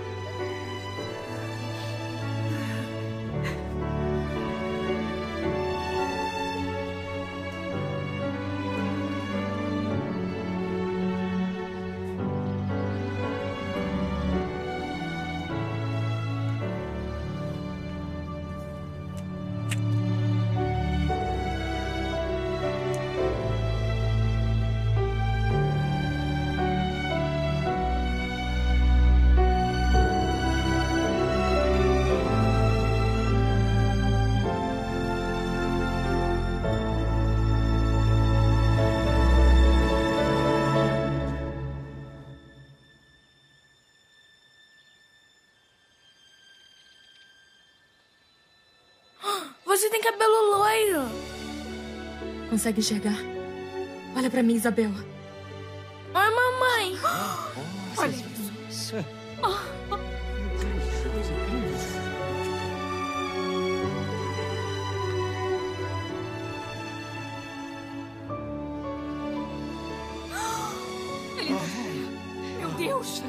Você tem cabelo loiro. Consegue enxergar? Olha pra mim, Isabel. Oi, mamãe. Olha isso. Meu Deus.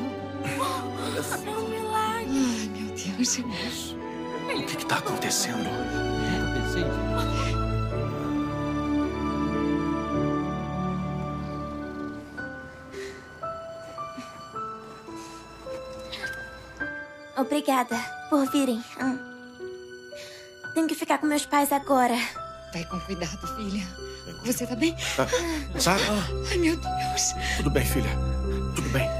É um milagre. Ai, meu Deus. O que está acontecendo? Obrigada por virem. Tenho que ficar com meus pais agora. Vai com cuidado, filha. Você tá bem? Sara? Ai, meu Deus. Tudo bem, filha? Tudo bem?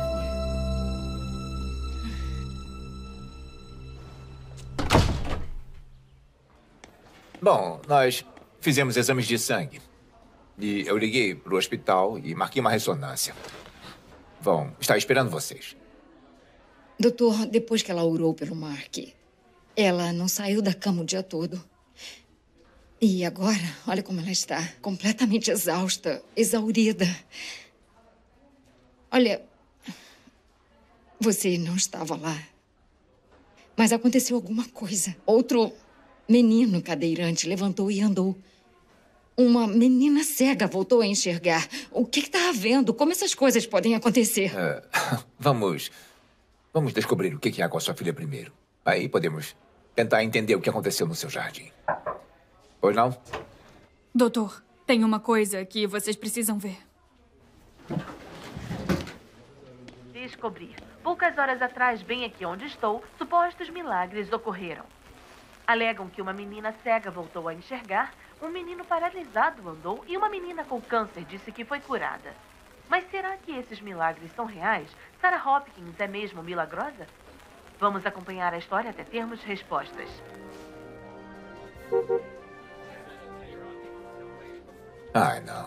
Bom, nós fizemos exames de sangue. E eu liguei pro hospital e marquei uma ressonância. Vão estar esperando vocês. Doutor, depois que ela orou pelo Mark, ela não saiu da cama o dia todo. E agora, olha como ela está. Completamente exausta, exaurida. Olha, você não estava lá. Mas aconteceu alguma coisa. Outro menino cadeirante levantou e andou. Uma menina cega voltou a enxergar. O que está havendo? Como essas coisas podem acontecer? Vamos descobrir o que há com a sua filha primeiro. Aí podemos tentar entender o que aconteceu no seu jardim. Pois não? Doutor, tem uma coisa que vocês precisam ver. Descobrir. Poucas horas atrás, bem aqui onde estou, supostos milagres ocorreram. Alegam que uma menina cega voltou a enxergar, um menino paralisado andou e uma menina com câncer disse que foi curada. Mas será que esses milagres são reais? Sarah Hopkins é mesmo milagrosa? Vamos acompanhar a história até termos respostas. Ai, não.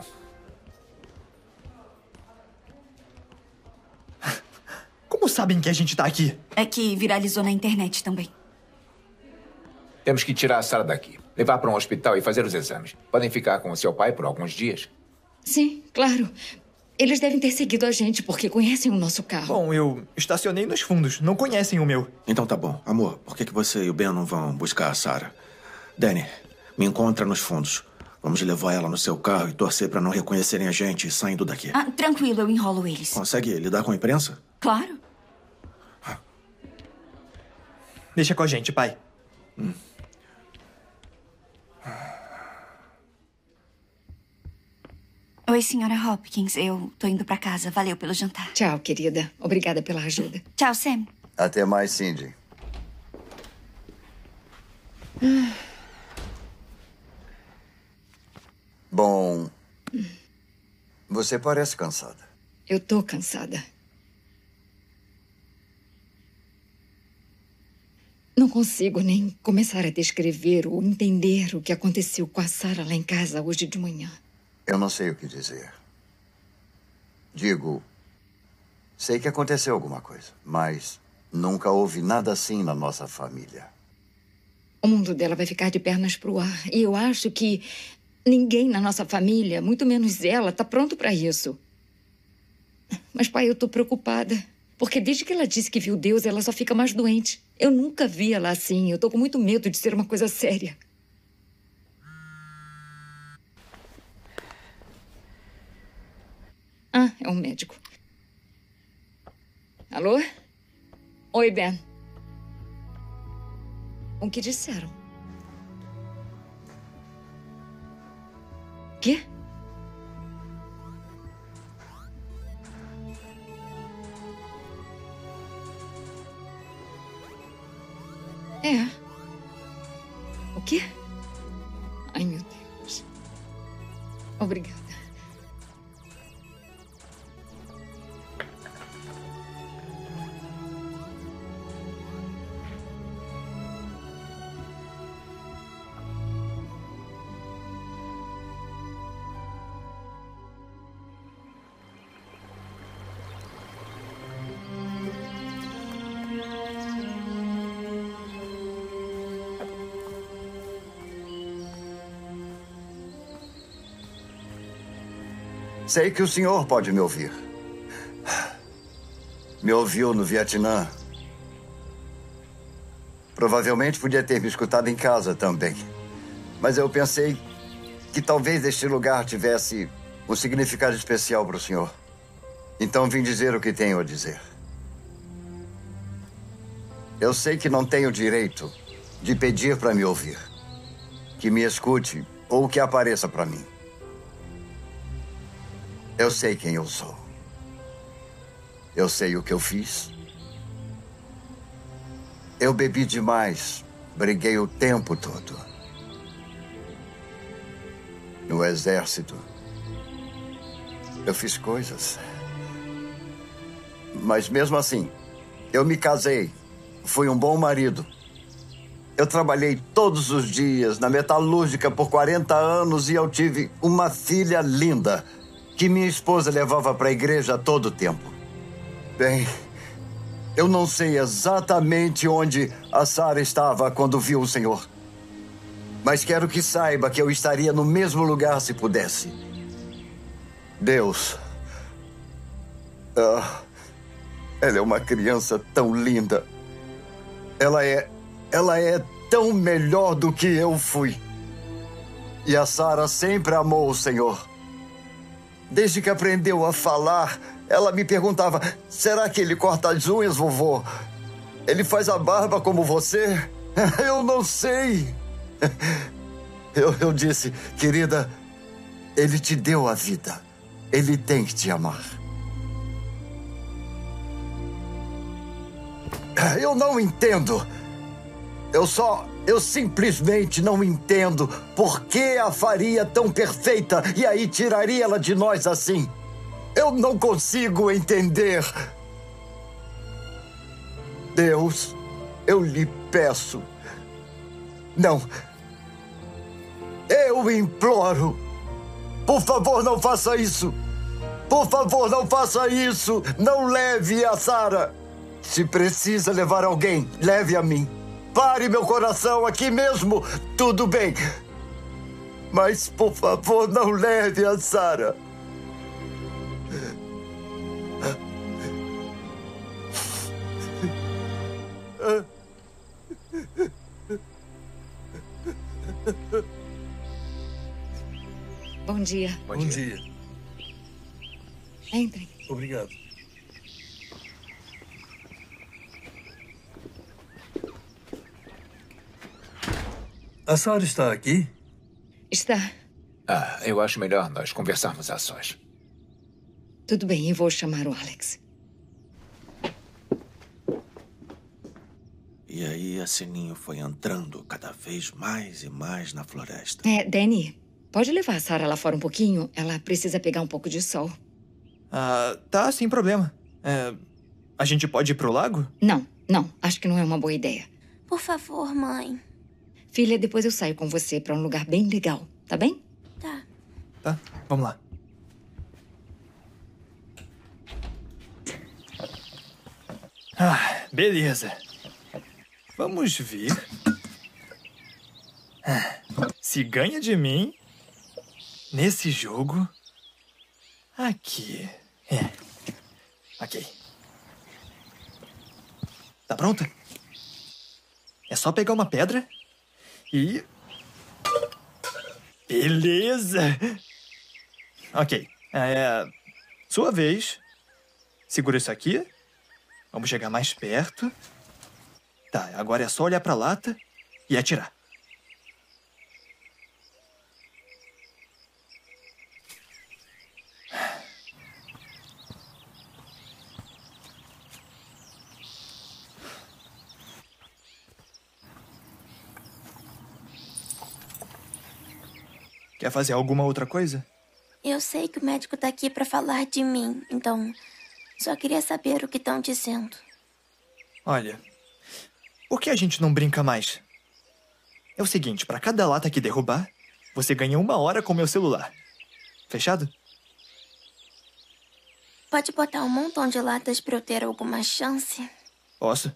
Como sabem que a gente tá aqui? É que viralizou na internet também. Temos que tirar a Sarah daqui, levar para um hospital e fazer os exames. Podem ficar com o seu pai por alguns dias? Sim, claro. Eles devem ter seguido a gente porque conhecem o nosso carro. Bom, eu estacionei nos fundos. Não conhecem o meu. Então tá bom. Amor, por que você e o Ben não vão buscar a Sarah? Danny, me encontra nos fundos. Vamos levar ela no seu carro e torcer pra não reconhecerem a gente saindo daqui. Ah, tranquilo, eu enrolo eles. Consegue lidar com a imprensa? Claro. Deixa com a gente, pai. Oi, senhora Hopkins. Eu tô indo pra casa. Valeu pelo jantar. Tchau, querida. Obrigada pela ajuda. Tchau, Sam. Até mais, Cindy. Bom, você parece cansada. Eu tô cansada. Não consigo nem começar a descrever ou entender o que aconteceu com a Sarah lá em casa hoje de manhã. Eu não sei o que dizer. Digo, sei que aconteceu alguma coisa, mas nunca houve nada assim na nossa família. O mundo dela vai ficar de pernas pro ar. E eu acho que ninguém na nossa família, muito menos ela, tá pronto pra isso. Mas, pai, eu tô preocupada. Porque desde que ela disse que viu Deus, ela só fica mais doente. Eu nunca vi ela assim. Eu tô com muito medo de ser uma coisa séria. Ah, é um médico. Alô? Oi, Ben. O que disseram? Quê? É. O quê? Ai, meu Deus. Obrigada. Sei que o senhor pode me ouvir. Me ouviu no Vietnã. Provavelmente podia ter me escutado em casa também. Mas eu pensei que talvez este lugar tivesse um significado especial para o senhor. Então vim dizer o que tenho a dizer. Eu sei que não tenho direito de pedir para me ouvir, que me escute ou que apareça para mim. Eu sei quem eu sou. Eu sei o que eu fiz. Eu bebi demais. Briguei o tempo todo. No exército, eu fiz coisas. Mas mesmo assim, eu me casei. Fui um bom marido. Eu trabalhei todos os dias na metalúrgica por 40 anos e eu tive uma filha linda que minha esposa levava para a igreja todo o tempo. Bem, eu não sei exatamente onde a Sarah estava quando viu o Senhor. Mas quero que saiba que eu estaria no mesmo lugar se pudesse. Deus. Ela é uma criança tão linda. Ela é tão melhor do que eu fui. E a Sarah sempre amou o Senhor. Desde que aprendeu a falar, ela me perguntava: será que ele corta as unhas, vovô? Ele faz a barba como você? Eu não sei. Eu disse: querida, ele te deu a vida. Ele tem que te amar. Eu não entendo. Eu simplesmente não entendo por que a faria tão perfeita e aí tiraria ela de nós assim. Eu não consigo entender. Deus, eu lhe peço. Não. Eu imploro. Por favor, não faça isso. Por favor, não faça isso. Não leve a Sarah. Se precisa levar alguém, leve a mim. Pare meu coração aqui mesmo. Tudo bem. Mas, por favor, não leve a Sarah. Bom dia. Bom dia. Entrem. Obrigado. A Sarah está aqui? Está. Eu acho melhor nós conversarmos a sós. Tudo bem, eu vou chamar o Alex. E aí a Sininho foi entrando cada vez mais e mais na floresta. Danny, pode levar a Sarah lá fora um pouquinho? Ela precisa pegar um pouco de sol. Tá, sem problema. A gente pode ir pro lago? Não, acho que não é uma boa ideia. Por favor, mãe. Filha, depois eu saio com você pra um lugar bem legal, tá bem? Tá. Tá, vamos lá. Beleza. Vamos ver. Se ganha de mim nesse jogo. Aqui. Ok. Tá pronta? É só pegar uma pedra e... Beleza! Ok. Sua vez. Segura isso aqui. Vamos chegar mais perto. Tá, agora é só olhar pra lata e atirar. Quer fazer alguma outra coisa? Eu sei que o médico tá aqui pra falar de mim, então só queria saber o que estão dizendo. Olha, por que a gente não brinca mais? É o seguinte, pra cada lata que derrubar, você ganha 1 hora com meu celular. Fechado? Pode botar um montão de latas pra eu ter alguma chance? Posso.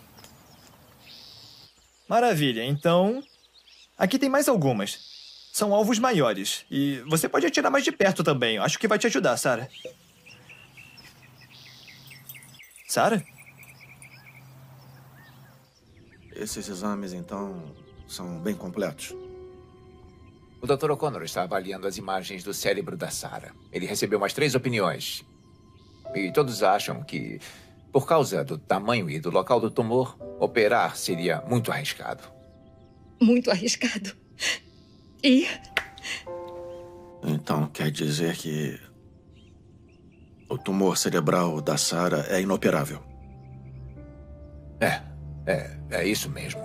Maravilha, então... Aqui tem mais algumas. São alvos maiores. E você pode atirar mais de perto também. Eu acho que vai te ajudar, Sarah. Sarah? Esses exames, então, são bem completos. O Dr. O'Connor está avaliando as imagens do cérebro da Sarah. Ele recebeu umas 3 opiniões. E todos acham que, por causa do tamanho e do local do tumor, operar seria muito arriscado. Muito arriscado. E... Então, quer dizer que o tumor cerebral da Sarah é inoperável? É isso mesmo.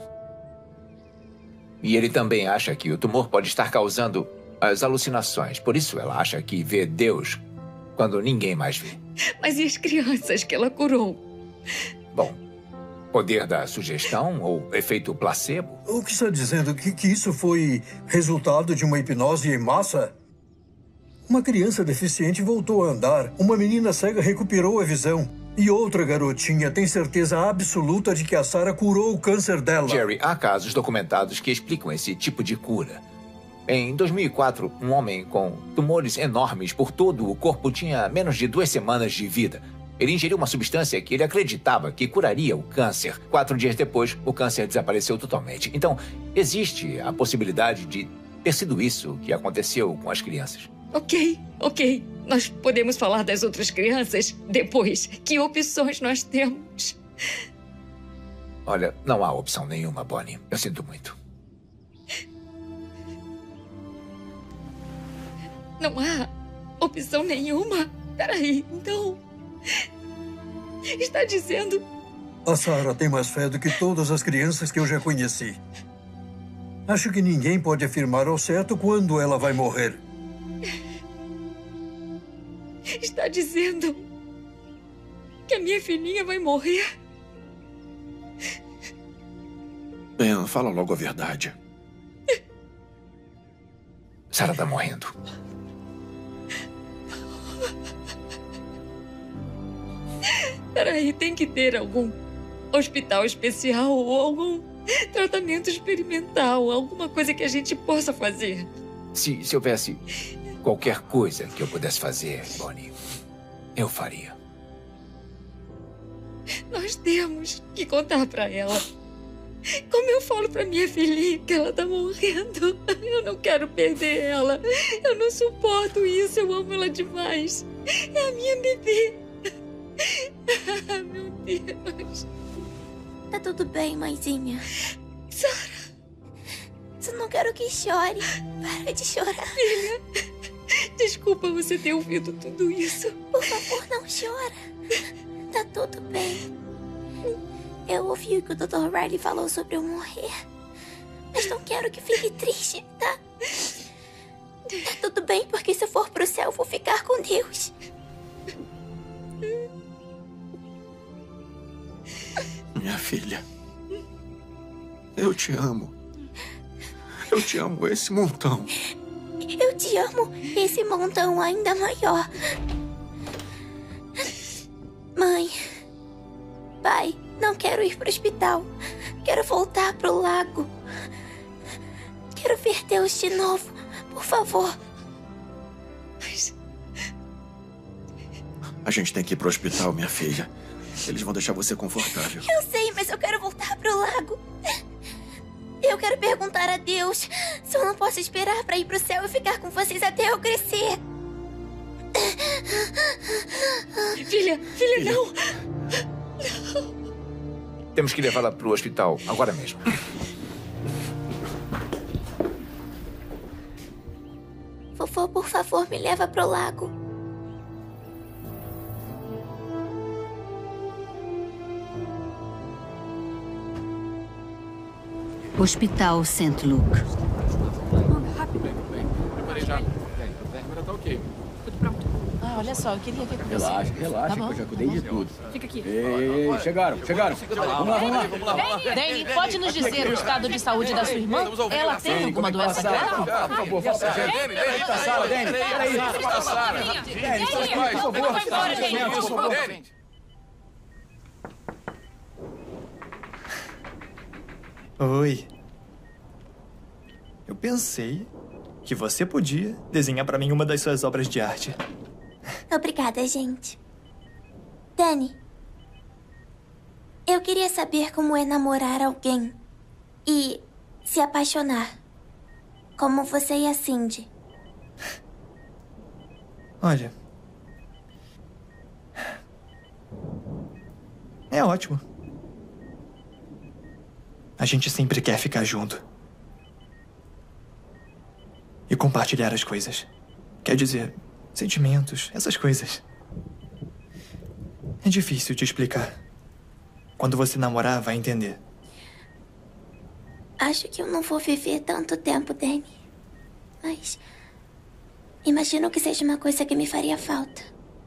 E ele também acha que o tumor pode estar causando as alucinações. Por isso ela acha que vê Deus quando ninguém mais vê. Mas e as crianças que ela curou? Bom, poder da sugestão ou efeito placebo? O que está dizendo? Que isso foi resultado de uma hipnose em massa? Uma criança deficiente voltou a andar. Uma menina cega recuperou a visão. E outra garotinha tem certeza absoluta de que a Sarah curou o câncer dela. Jerry, há casos documentados que explicam esse tipo de cura. Em 2004, um homem com tumores enormes por todo o corpo tinha menos de 2 semanas de vida. Ele ingeriu uma substância que ele acreditava que curaria o câncer. 4 dias depois, o câncer desapareceu totalmente. Então, existe a possibilidade de ter sido isso que aconteceu com as crianças. Ok. Nós podemos falar das outras crianças depois. Que opções nós temos? Olha, não há opção nenhuma, Bonnie. Eu sinto muito. Não há opção nenhuma? Peraí, então... Está dizendo... A Sarah tem mais fé do que todas as crianças que eu já conheci. Acho que ninguém pode afirmar ao certo quando ela vai morrer. Está dizendo que a minha filhinha vai morrer? Ben, fala logo a verdade. Sarah está morrendo. Peraí, tem que ter algum hospital especial ou algum tratamento experimental, alguma coisa que a gente possa fazer. Se houvesse qualquer coisa que eu pudesse fazer, Bonnie, eu faria. Nós temos que contar pra ela. Como eu falo pra minha filhinha que ela tá morrendo? Eu não quero perder ela. Eu não suporto isso. Eu amo ela demais. É a minha bebê. Meu Deus. Tá tudo bem, mãezinha. Sara. Só não quero que chore. Para de chorar. Filha, desculpa você ter ouvido tudo isso. Por favor, não chora. Tá tudo bem. Eu ouvi o que o Dr. Riley falou sobre eu morrer. Mas não quero que fique triste, tá? Tá tudo bem, porque se eu for pro céu, eu vou ficar com Deus. Minha filha, eu te amo. Eu te amo esse montão. Eu te amo esse montão ainda maior. Mãe, pai, não quero ir pro hospital. Quero voltar pro lago. Quero ver Deus de novo, por favor. A gente tem que ir pro hospital, minha filha. Eles vão deixar você confortável. Eu sei, mas eu quero voltar pro lago. Eu quero perguntar a Deus se eu não posso esperar pra ir pro céu e ficar com vocês até eu crescer. Filha, não. Temos que levá-la pro hospital agora mesmo. Vovô, por favor, me leva pro lago. Hospital St. Luke. Rápido. Preparei já. A câmera tá ok. Tudo pronto. Ah, olha só, eu queria ver com você. Relaxa, Tá bom, que eu já cuidei de tudo. Fica aqui. Ei, chegaram. Vamos lá. Danny, pode nos dizer o estado de saúde da sua irmã? Ela tem alguma doença grave? Por favor, fala pra gente. Vem pra sala, Danny. Peraí. Danny, por favor. Oi. Eu pensei que você podia desenhar pra mim uma das suas obras de arte. Obrigada, gente. Danny, eu queria saber como é namorar alguém e se apaixonar. Como você e a Cindy. Olha. É ótimo. A gente sempre quer ficar junto. E compartilhar as coisas. Quer dizer, sentimentos, essas coisas. É difícil de explicar. Quando você namorar, vai entender. Acho que eu não vou viver tanto tempo, Danny. Mas imagino que seja uma coisa que me faria falta.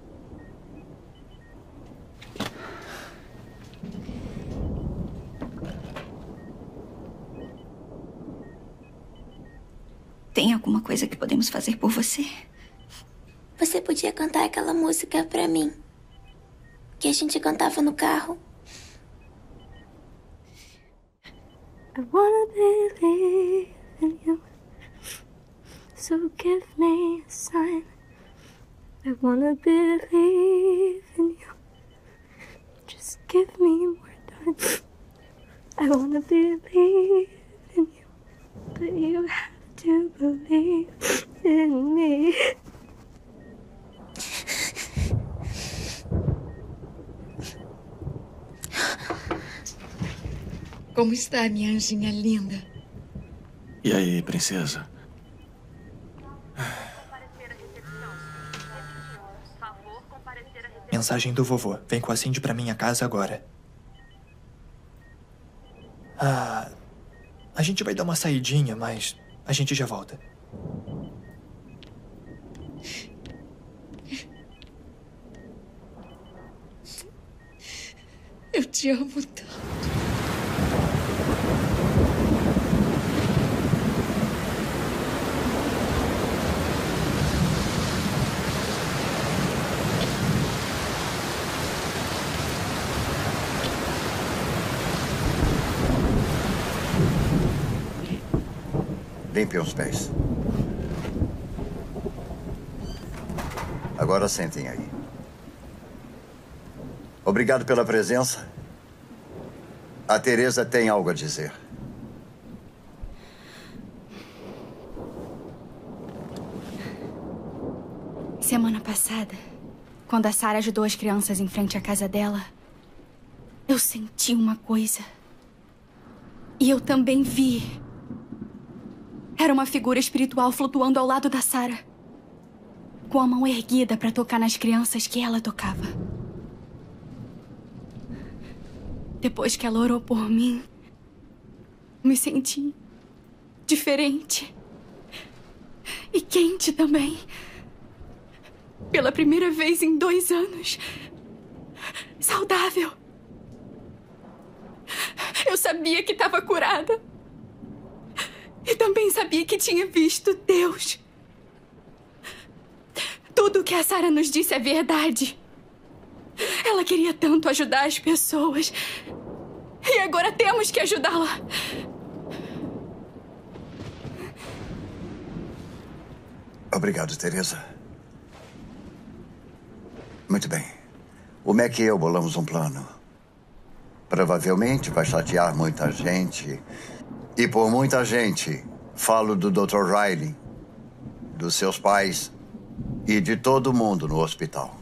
Tem alguma coisa que podemos fazer por você? Você podia cantar aquela música pra mim. Que a gente cantava no carro. I wanna believe in you, so give me a sign. I wanna believe in you, just give me more time. I wanna believe in you, but you have to believe in me. Como está, minha anjinha linda? E aí, princesa? Mensagem do vovô. Vem com a Cindy pra minha casa agora. A gente vai dar uma saidinha, mas a gente já volta. Eu te amo tanto. Limpem os pés. Agora sentem aí. Obrigado pela presença. A Teresa tem algo a dizer. Semana passada, quando a Sarah ajudou as crianças em frente à casa dela, eu senti uma coisa. E eu também vi. Era uma figura espiritual flutuando ao lado da Sarah, com a mão erguida para tocar nas crianças que ela tocava. Depois que ela orou por mim, me senti diferente. E quente também. Pela primeira vez em 2 anos. Saudável. Eu sabia que estava curada. E também sabia que tinha visto Deus. Tudo o que a Sarah nos disse é verdade. Ela queria tanto ajudar as pessoas. E agora temos que ajudá-la. Obrigado, Teresa. Muito bem. O Mac e eu bolamos um plano. Provavelmente vai chatear muita gente. E por muita gente, falo do Dr. Riley, dos seus pais e de todo mundo no hospital.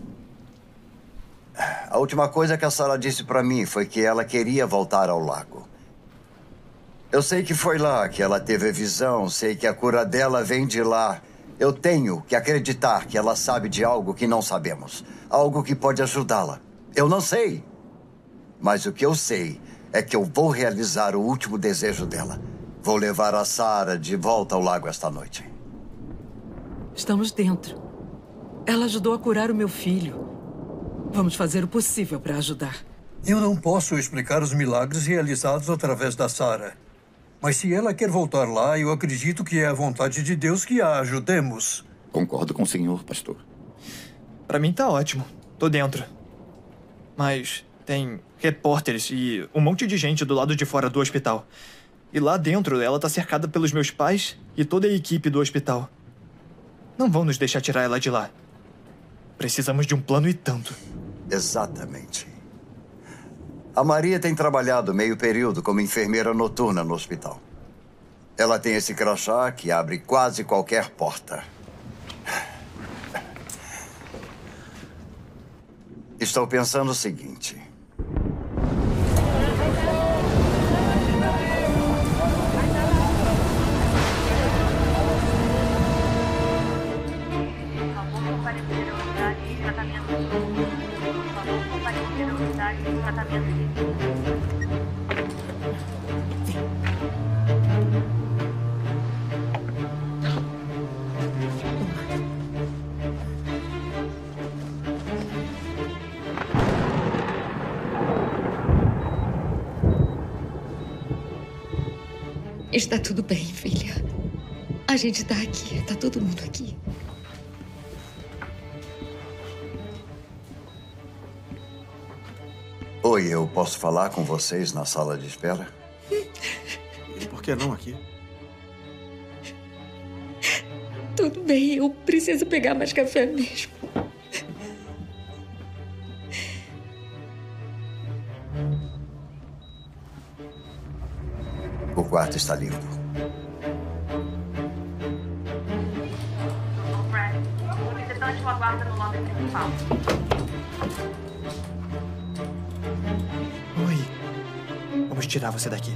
A última coisa que a Sarah disse para mim foi que ela queria voltar ao lago. Eu sei que foi lá que ela teve a visão, sei que a cura dela vem de lá. Eu tenho que acreditar que ela sabe de algo que não sabemos. Algo que pode ajudá-la. Eu não sei. Mas o que eu sei é que eu vou realizar o último desejo dela. Vou levar a Sarah de volta ao lago esta noite. Estamos dentro. Ela ajudou a curar o meu filho. Vamos fazer o possível para ajudar. Eu não posso explicar os milagres realizados através da Sarah. Mas se ela quer voltar lá, eu acredito que é a vontade de Deus que a ajudemos. Concordo com o senhor, pastor. Pra mim tá ótimo. Tô dentro. Mas tem repórteres e um monte de gente do lado de fora do hospital. E lá dentro ela tá cercada pelos meus pais e toda a equipe do hospital. Não vão nos deixar tirar ela de lá. Precisamos de um plano e tanto. Exatamente. A Maria tem trabalhado meio período como enfermeira noturna no hospital. Ela tem esse crachá que abre quase qualquer porta. Estou pensando o seguinte. Está tudo bem, filha. A gente tá aqui. Tá todo mundo aqui. Oi, eu posso falar com vocês na sala de espera? E por que não aqui? Tudo bem, eu preciso pegar mais café mesmo. O quarto está limpo. O visitante o aguarda no lobby principal. Oi. Vamos tirar você daqui.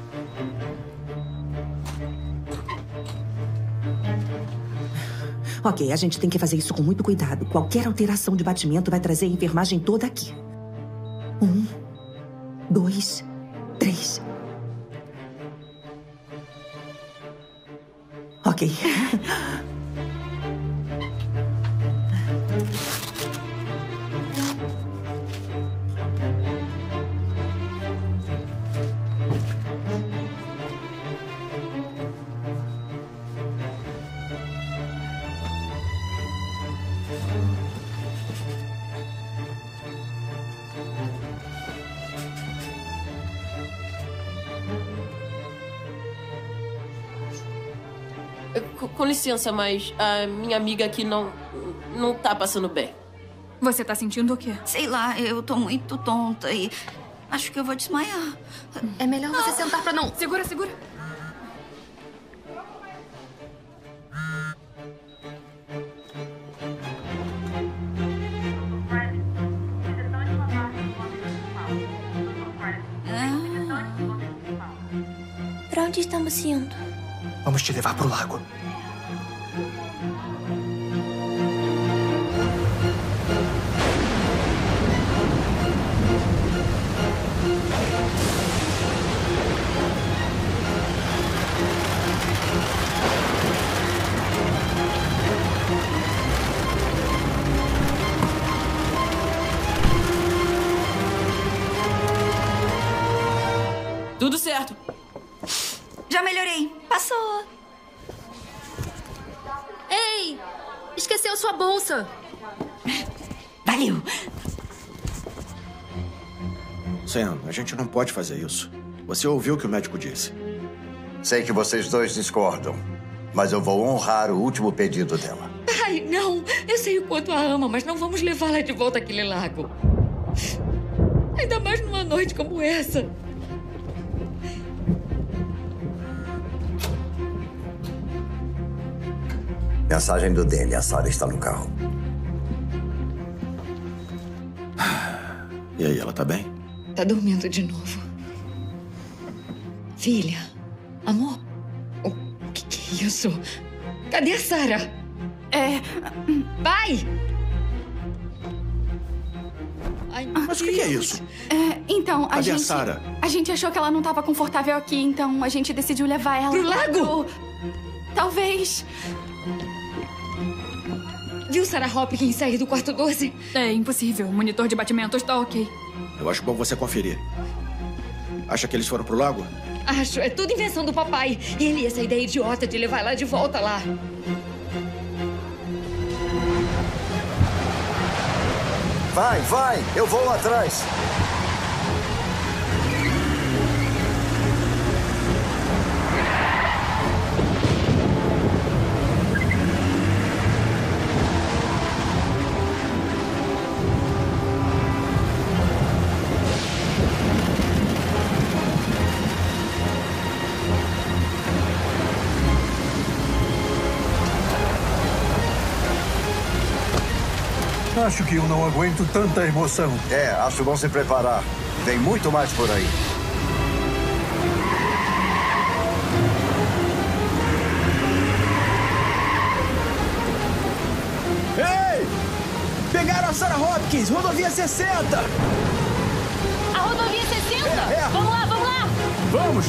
Ok, a gente tem que fazer isso com muito cuidado. Qualquer alteração de batimento vai trazer a enfermagem toda aqui. 1, 2, 3. Ok. Com licença, mas a minha amiga aqui não tá passando bem. Você tá sentindo o quê? Sei lá, eu tô muito tonta e Acho que eu vou desmaiar. É melhor você sentar pra não... Segura, segura. Pra onde estamos indo? Vamos te levar pro lago. Tudo certo. Já melhorei. Passou. Ei! Esqueceu sua bolsa. Valeu. Sam, a gente não pode fazer isso. Você ouviu o que o médico disse. Sei que vocês dois discordam, mas eu vou honrar o último pedido dela. Ai, não. Eu sei o quanto a ama, mas não vamos levá-la de volta àquele lago. Ainda mais numa noite como essa. Mensagem do Danny. A Sarah está no carro. E aí, ela tá bem? Tá dormindo de novo. Filha, amor, o que é isso? Cadê a Sarah? Vai! Ai, mas o que é isso? Então, Cadê a Sarah? A gente achou que ela não estava confortável aqui, então a gente decidiu levar ela... Pro lago? Talvez. Viu Sarah Hopkins sair do quarto 12? É impossível. O monitor de batimento está ok. Eu acho bom você conferir. Acha que eles foram pro lago? Acho. É tudo invenção do papai. E ele essa ideia idiota de levar ela de volta lá. Vai, vai! Eu vou atrás! Acho que eu não aguento tanta emoção. Acho bom se preparar. Tem muito mais por aí. Ei! Pegaram a Sarah Hopkins, rodovia 60! A rodovia 60? Vamos lá, vamos lá! Vamos!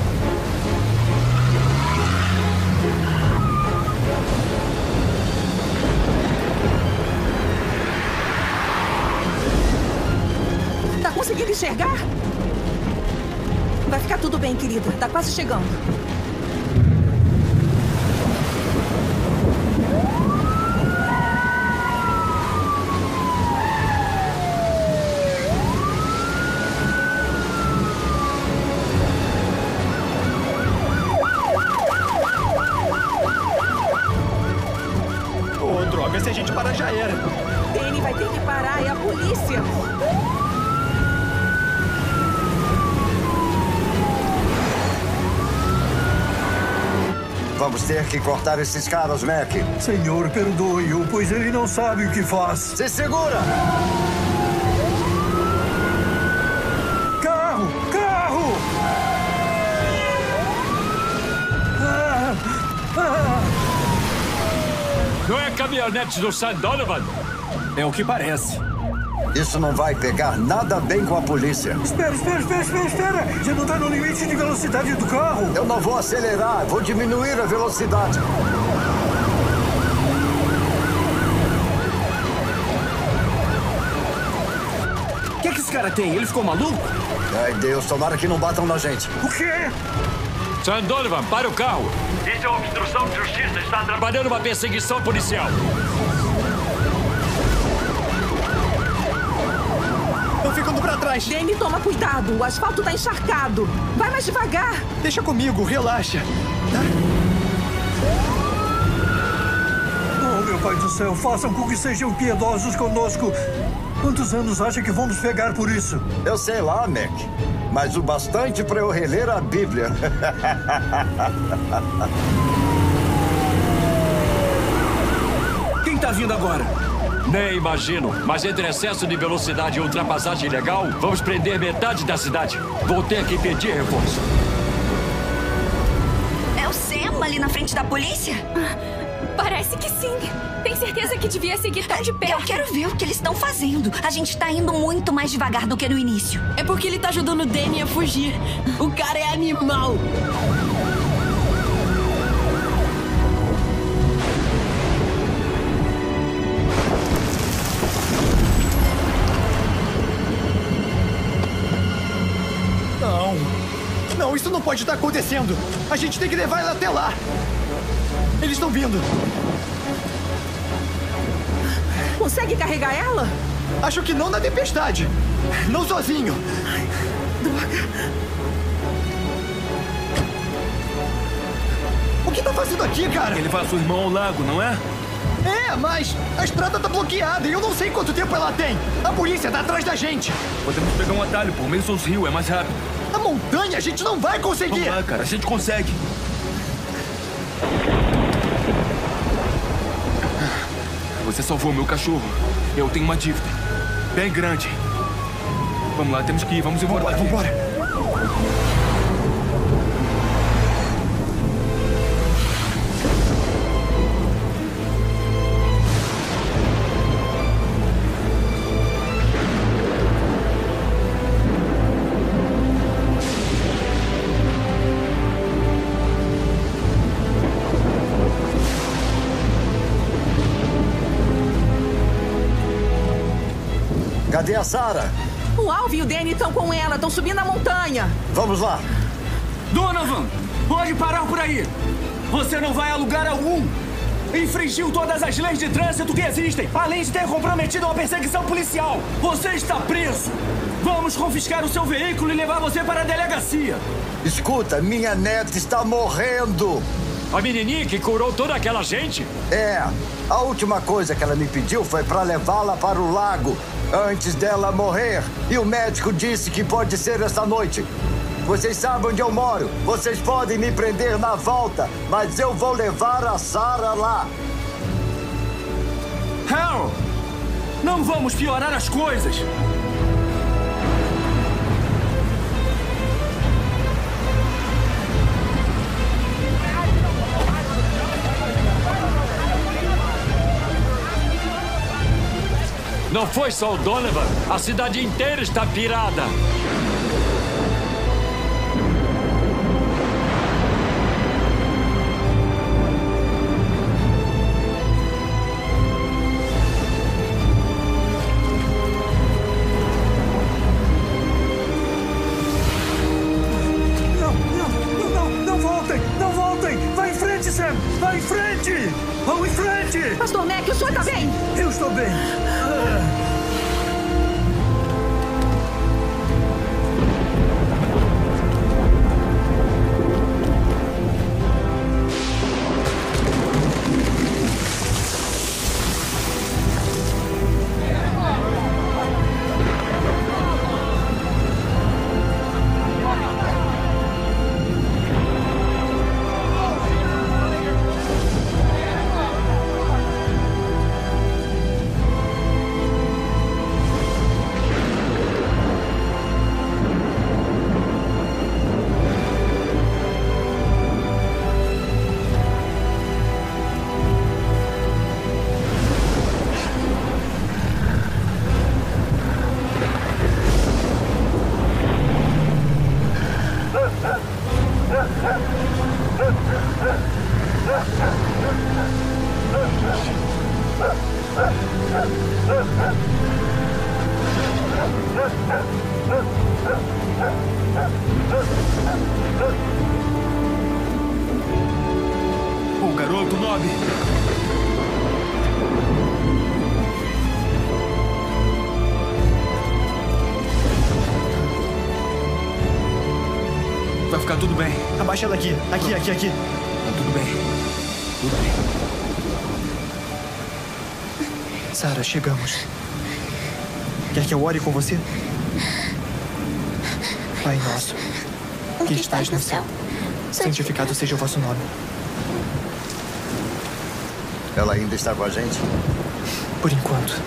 Tá conseguindo enxergar? Vai ficar tudo bem, querida. Tá quase chegando. Ô, droga, se a gente parar já era. Danny vai ter que parar, é a polícia. Vamos ter que cortar esses caras, Mac. Senhor, perdoe-o, pois ele não sabe o que faz. Se segura! Carro! Carro! Não é a caminhonete do Sam Donovan? É o que parece. Isso não vai pegar nada bem com a polícia. Espera! Você não tá no limite de velocidade do carro? Eu não vou acelerar, vou diminuir a velocidade. O que esse cara tem? Ele ficou maluco? Ai, Deus, tomara que não batam na gente. O quê? Sam Donovan, para o carro. Isso é obstrução de justiça. Está trabalhando uma perseguição policial. Tô ficando pra trás. Danny, toma cuidado. O asfalto tá encharcado. Vai mais devagar. Deixa comigo, relaxa. Oh, meu Pai do céu, façam com que sejam piedosos conosco. Quantos anos acha que vamos pegar por isso? Eu sei lá, Mac. Mas o bastante para eu reler a Bíblia. Quem tá vindo agora? Nem imagino, mas entre excesso de velocidade e ultrapassagem ilegal, vamos prender metade da cidade. Vou ter que pedir reforço. É o Sam ali na frente da polícia? Parece que sim. Tem certeza que devia seguir tão de perto? Eu quero ver o que eles estão fazendo. A gente tá indo muito mais devagar do que no início. É porque ele tá ajudando o Danny a fugir. O cara é animal. Não, isso não pode estar acontecendo. A gente tem que levar ela até lá. Eles estão vindo. Consegue carregar ela? Acho que não na tempestade. Não sozinho. Ai, droga. O que tá fazendo aqui, cara? Ele levar sua irmã ao lago, não é? É, mas a estrada tá bloqueada e eu não sei quanto tempo ela tem. A polícia tá atrás da gente. Podemos pegar um atalho por Mason's Hill, é mais rápido. A montanha a gente não vai conseguir. Vamos lá, cara, a gente consegue. Você salvou meu cachorro. Eu tenho uma dívida. Bem grande. Vamos lá, temos que ir. Vamos embora daqui. Vambora. Cadê a Sarah? O Alvin e o Danny estão com ela, estão subindo a montanha. Vamos lá. Donovan, pode parar por aí. Você não vai a lugar algum. Infringiu todas as leis de trânsito que existem, além de ter comprometido uma perseguição policial. Você está preso. Vamos confiscar o seu veículo e levar você para a delegacia. Escuta, minha neta está morrendo. A menininha que curou toda aquela gente? É. A última coisa que ela me pediu foi para levá-la para o lago antes dela morrer. E o médico disse que pode ser esta noite. Vocês sabem onde eu moro. Vocês podem me prender na volta, mas eu vou levar a Sarah lá. Harold, não vamos piorar as coisas. Não foi só o Donovan. A cidade inteira está pirada. Não voltem! Não voltem! Vai em frente, Sam! Vai em frente! Vão em frente! Pastor Mac, o senhor está bem? Eu estou bem. O garoto nobre. Vai ficar tudo bem. Abaixa ela aqui. Aqui. Tá tudo bem. Tudo bem. Sarah, chegamos. Quer que eu ore com você? Pai nosso, que estás no céu, santificado seja o vosso nome. Ela ainda está com a gente? Por enquanto.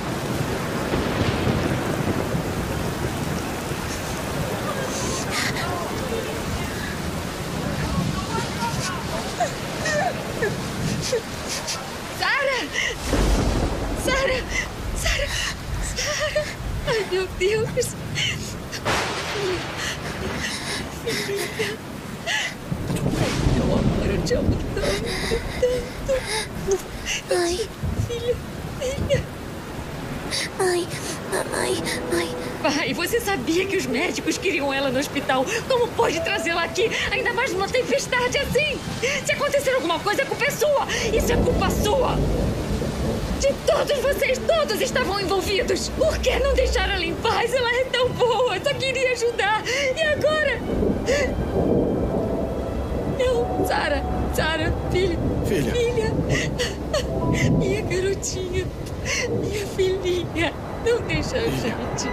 Sara! Ai, meu Deus! Filha! Meu amor, eu te amo tanto! Ai. Filha! Ai. Pai, você sabia que os médicos queriam ela no hospital? Como pode trazê-la aqui? Ainda mais numa tempestade assim? Se acontecer alguma coisa, a culpa é sua! Isso é culpa sua! De todos vocês, todos estavam envolvidos. Por que não deixar ela em paz? Ela é tão boa, só queria ajudar. E agora? Não, Sara, filha. Minha garotinha, minha filhinha. Não deixa a gente.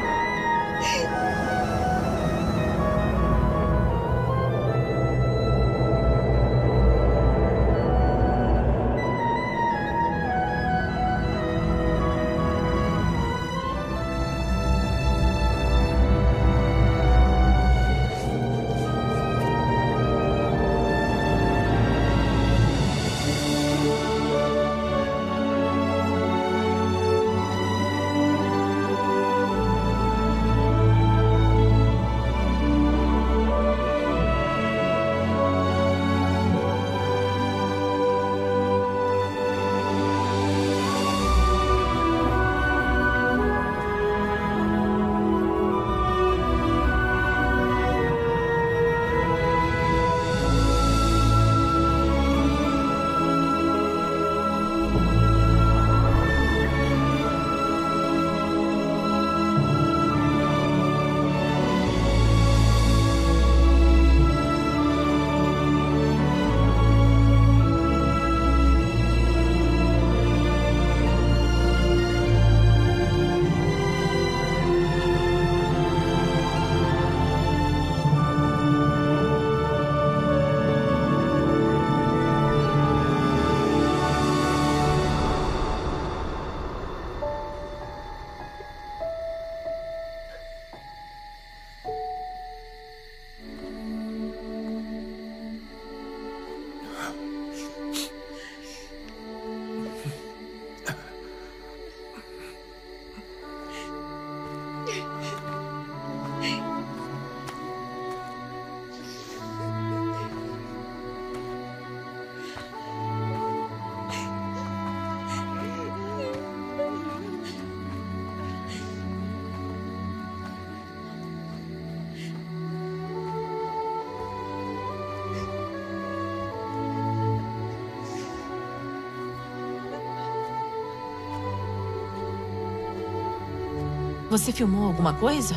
Você filmou alguma coisa?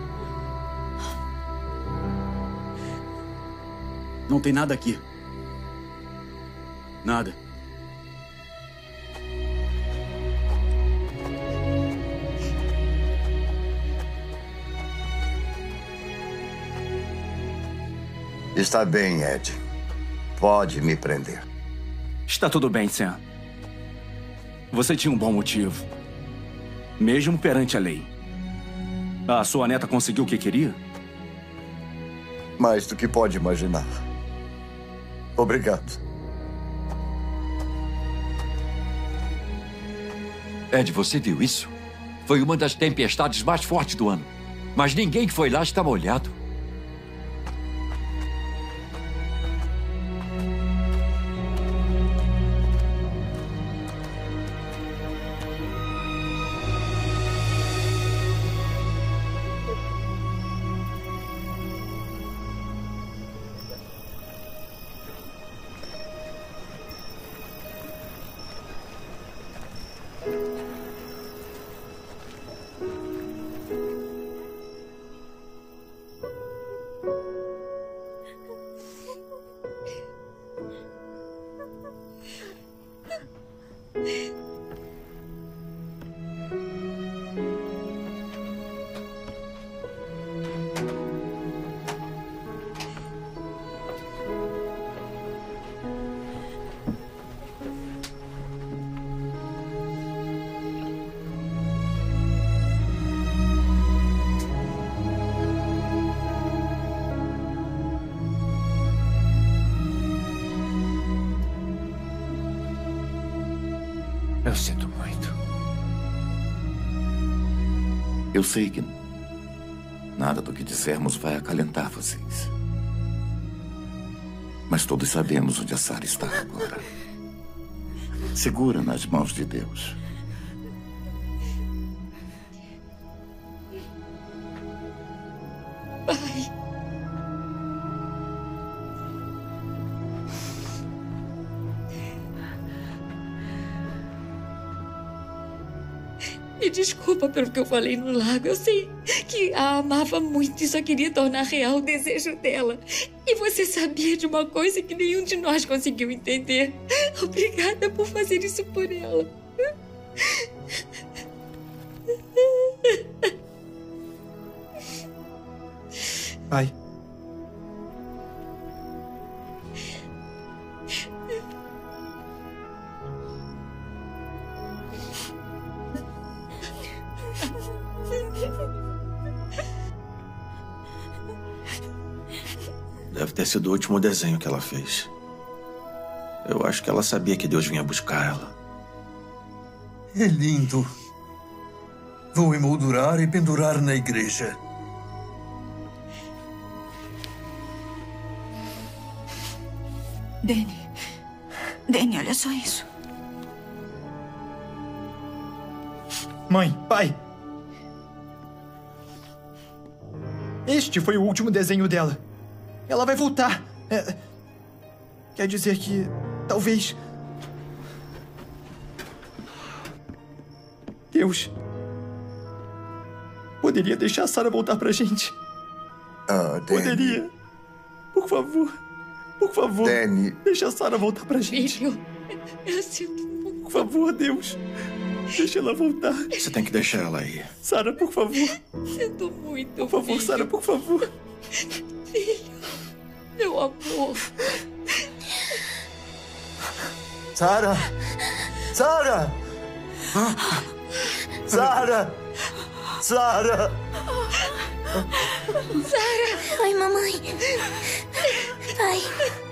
Não tem nada aqui. Nada. Está bem, Ed. Pode me prender. Está tudo bem, Sam. Você tinha um bom motivo. Mesmo perante a lei. A sua neta conseguiu o que queria? Mais do que pode imaginar. Obrigado. Ed, você viu isso? Foi uma das tempestades mais fortes do ano. Mas ninguém que foi lá está molhado. Eu sinto muito. Eu sei que nada do que dissermos vai acalentar vocês. Mas todos sabemos onde a Sarah está agora. Segura nas mãos de Deus. Pai. Me desculpa pelo que eu falei no lago. Eu sei que a amava muito e só queria tornar real o desejo dela. E você sabia de uma coisa que nenhum de nós conseguiu entender. Obrigada por fazer isso por ela. Pai. Deve ter sido o último desenho que ela fez. Eu acho que ela sabia que Deus vinha buscar ela. É lindo. Vou emoldurar e pendurar na igreja. Danny, olha só isso. Mãe, pai. Este foi o último desenho dela. Ela vai voltar. Quer dizer que talvez Deus poderia deixar a Sarah voltar pra gente. Poderia. Por favor. Por favor. Danny. Deixa a Sarah voltar pra gente. Filho, eu sinto muito. Por favor, Deus. Deixa ela voltar. Você tem que deixar ela aí. Sarah, por favor. Sinto muito. Por favor, filho. Sarah, por favor. Filho, meu amor. Sarah! Sarah! Sarah! Sarah! Sarah! Oi, mamãe. Pai.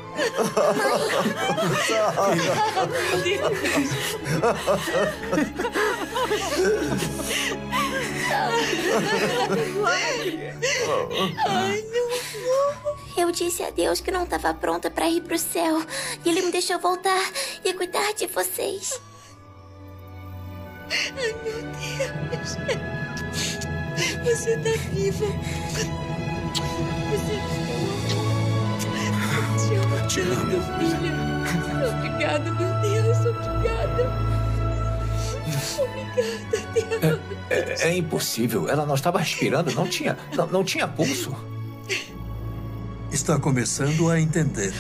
Meu Deus. Ai, meu amor. Eu disse a Deus que não estava pronta para ir pro céu. E ele me deixou voltar e cuidar de vocês. Ai, meu Deus. Você tá viva. Você te amo tanto, filha. Obrigada, meu Deus. Obrigada. Obrigada, Deus. É impossível. Ela não estava respirando. Não tinha pulso. Está começando a entender.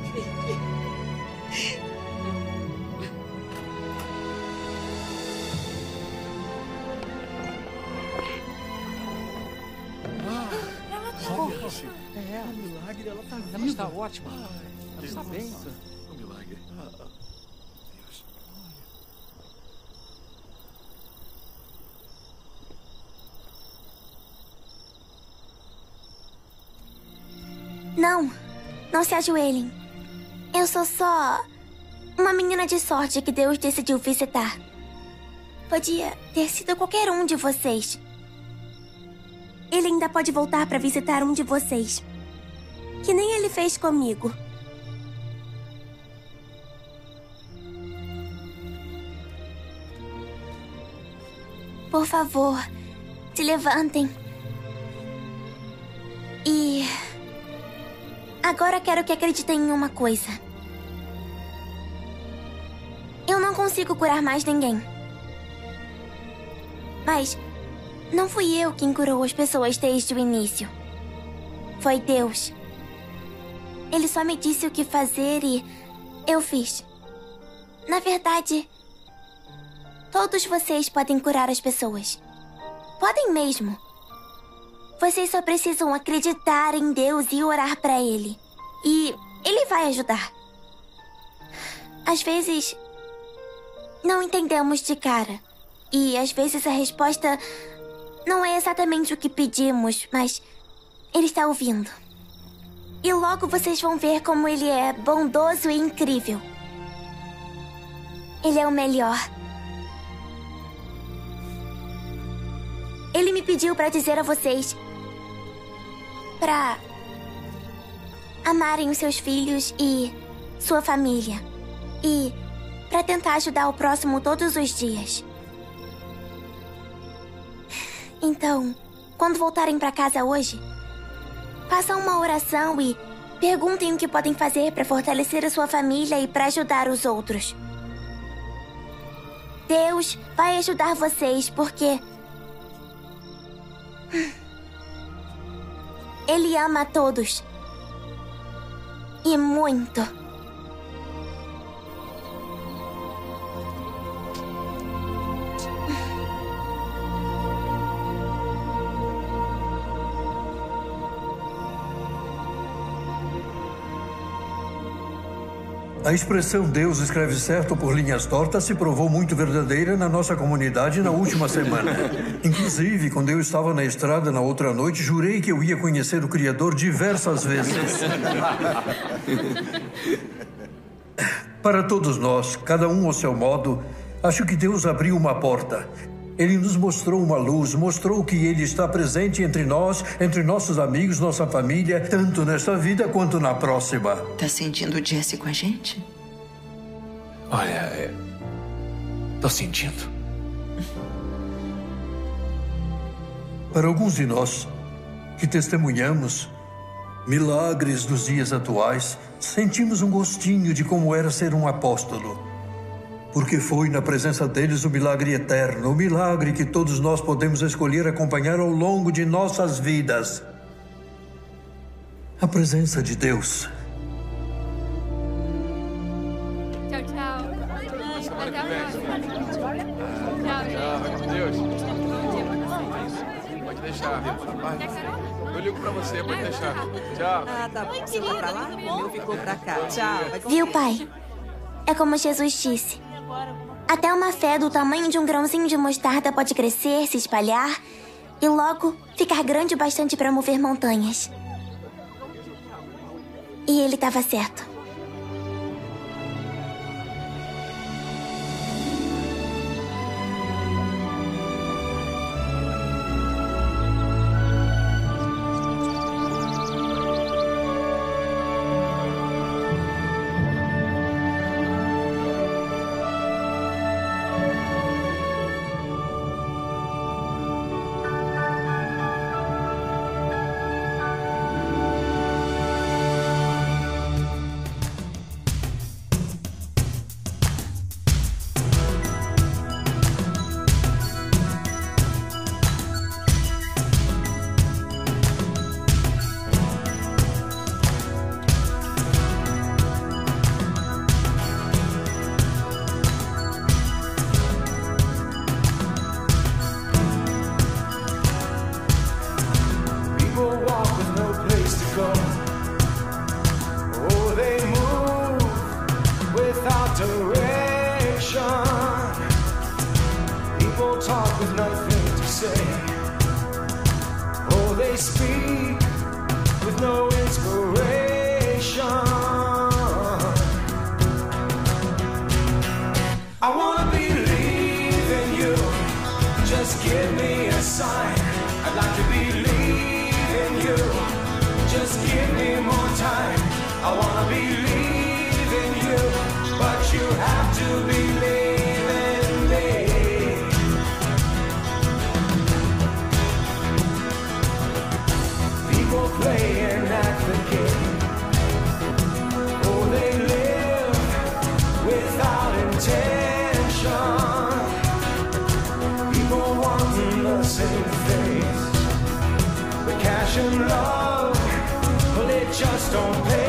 É um milagre, ela tá viva. Ela está ótima. Ela está bem. Um milagre. Deus. Não se ajoelhem. Eu sou só uma menina de sorte que Deus decidiu visitar. Podia ter sido qualquer um de vocês. Ele ainda pode voltar para visitar um de vocês. Que nem ele fez comigo. Por favor, se levantem. E agora quero que acreditem em uma coisa. Eu não consigo curar mais ninguém. Mas não fui eu quem curou as pessoas desde o início. Foi Deus. Ele só me disse o que fazer e eu fiz. Na verdade, todos vocês podem curar as pessoas. Podem mesmo. Vocês só precisam acreditar em Deus e orar para Ele. E Ele vai ajudar. Às vezes, não entendemos de cara. E às vezes a resposta não é exatamente o que pedimos, mas Ele está ouvindo. E logo vocês vão ver como Ele é bondoso e incrível. Ele é o melhor. Ele me pediu pra dizer a vocês pra amarem os seus filhos e sua família. E pra tentar ajudar o próximo todos os dias. Então, quando voltarem pra casa hoje, façam uma oração e perguntem o que podem fazer pra fortalecer a sua família e pra ajudar os outros. Deus vai ajudar vocês porque Ele ama a todos. E muito. A expressão Deus escreve certo por linhas tortas se provou muito verdadeira na nossa comunidade na última semana. Inclusive, quando eu estava na estrada na outra noite, jurei que eu ia conhecer o Criador diversas vezes. Para todos nós, cada um ao seu modo, acho que Deus abriu uma porta. Ele nos mostrou uma luz, mostrou que Ele está presente entre nós, entre nossos amigos, nossa família, tanto nesta vida quanto na próxima. Tá sentindo o Jesse com a gente? Olha, tô sentindo. Para alguns de nós que testemunhamos milagres dos dias atuais, sentimos um gostinho de como era ser um apóstolo. Porque foi na presença deles o milagre eterno, o milagre que todos nós podemos escolher acompanhar ao longo de nossas vidas. A presença de Deus. Tchau, tchau. Até a próxima. Tchau, vai com Deus. Pode deixar. Eu ligo pra você, pode deixar. Tchau. Ah, tá bom. Você vai pra lá? O meu ficou pra cá. Tchau. Viu, pai? É como Jesus disse. Até uma fé do tamanho de um grãozinho de mostarda pode crescer, se espalhar e logo ficar grande o bastante para mover montanhas. E ele estava certo. Cash and love, well, it just don't pay.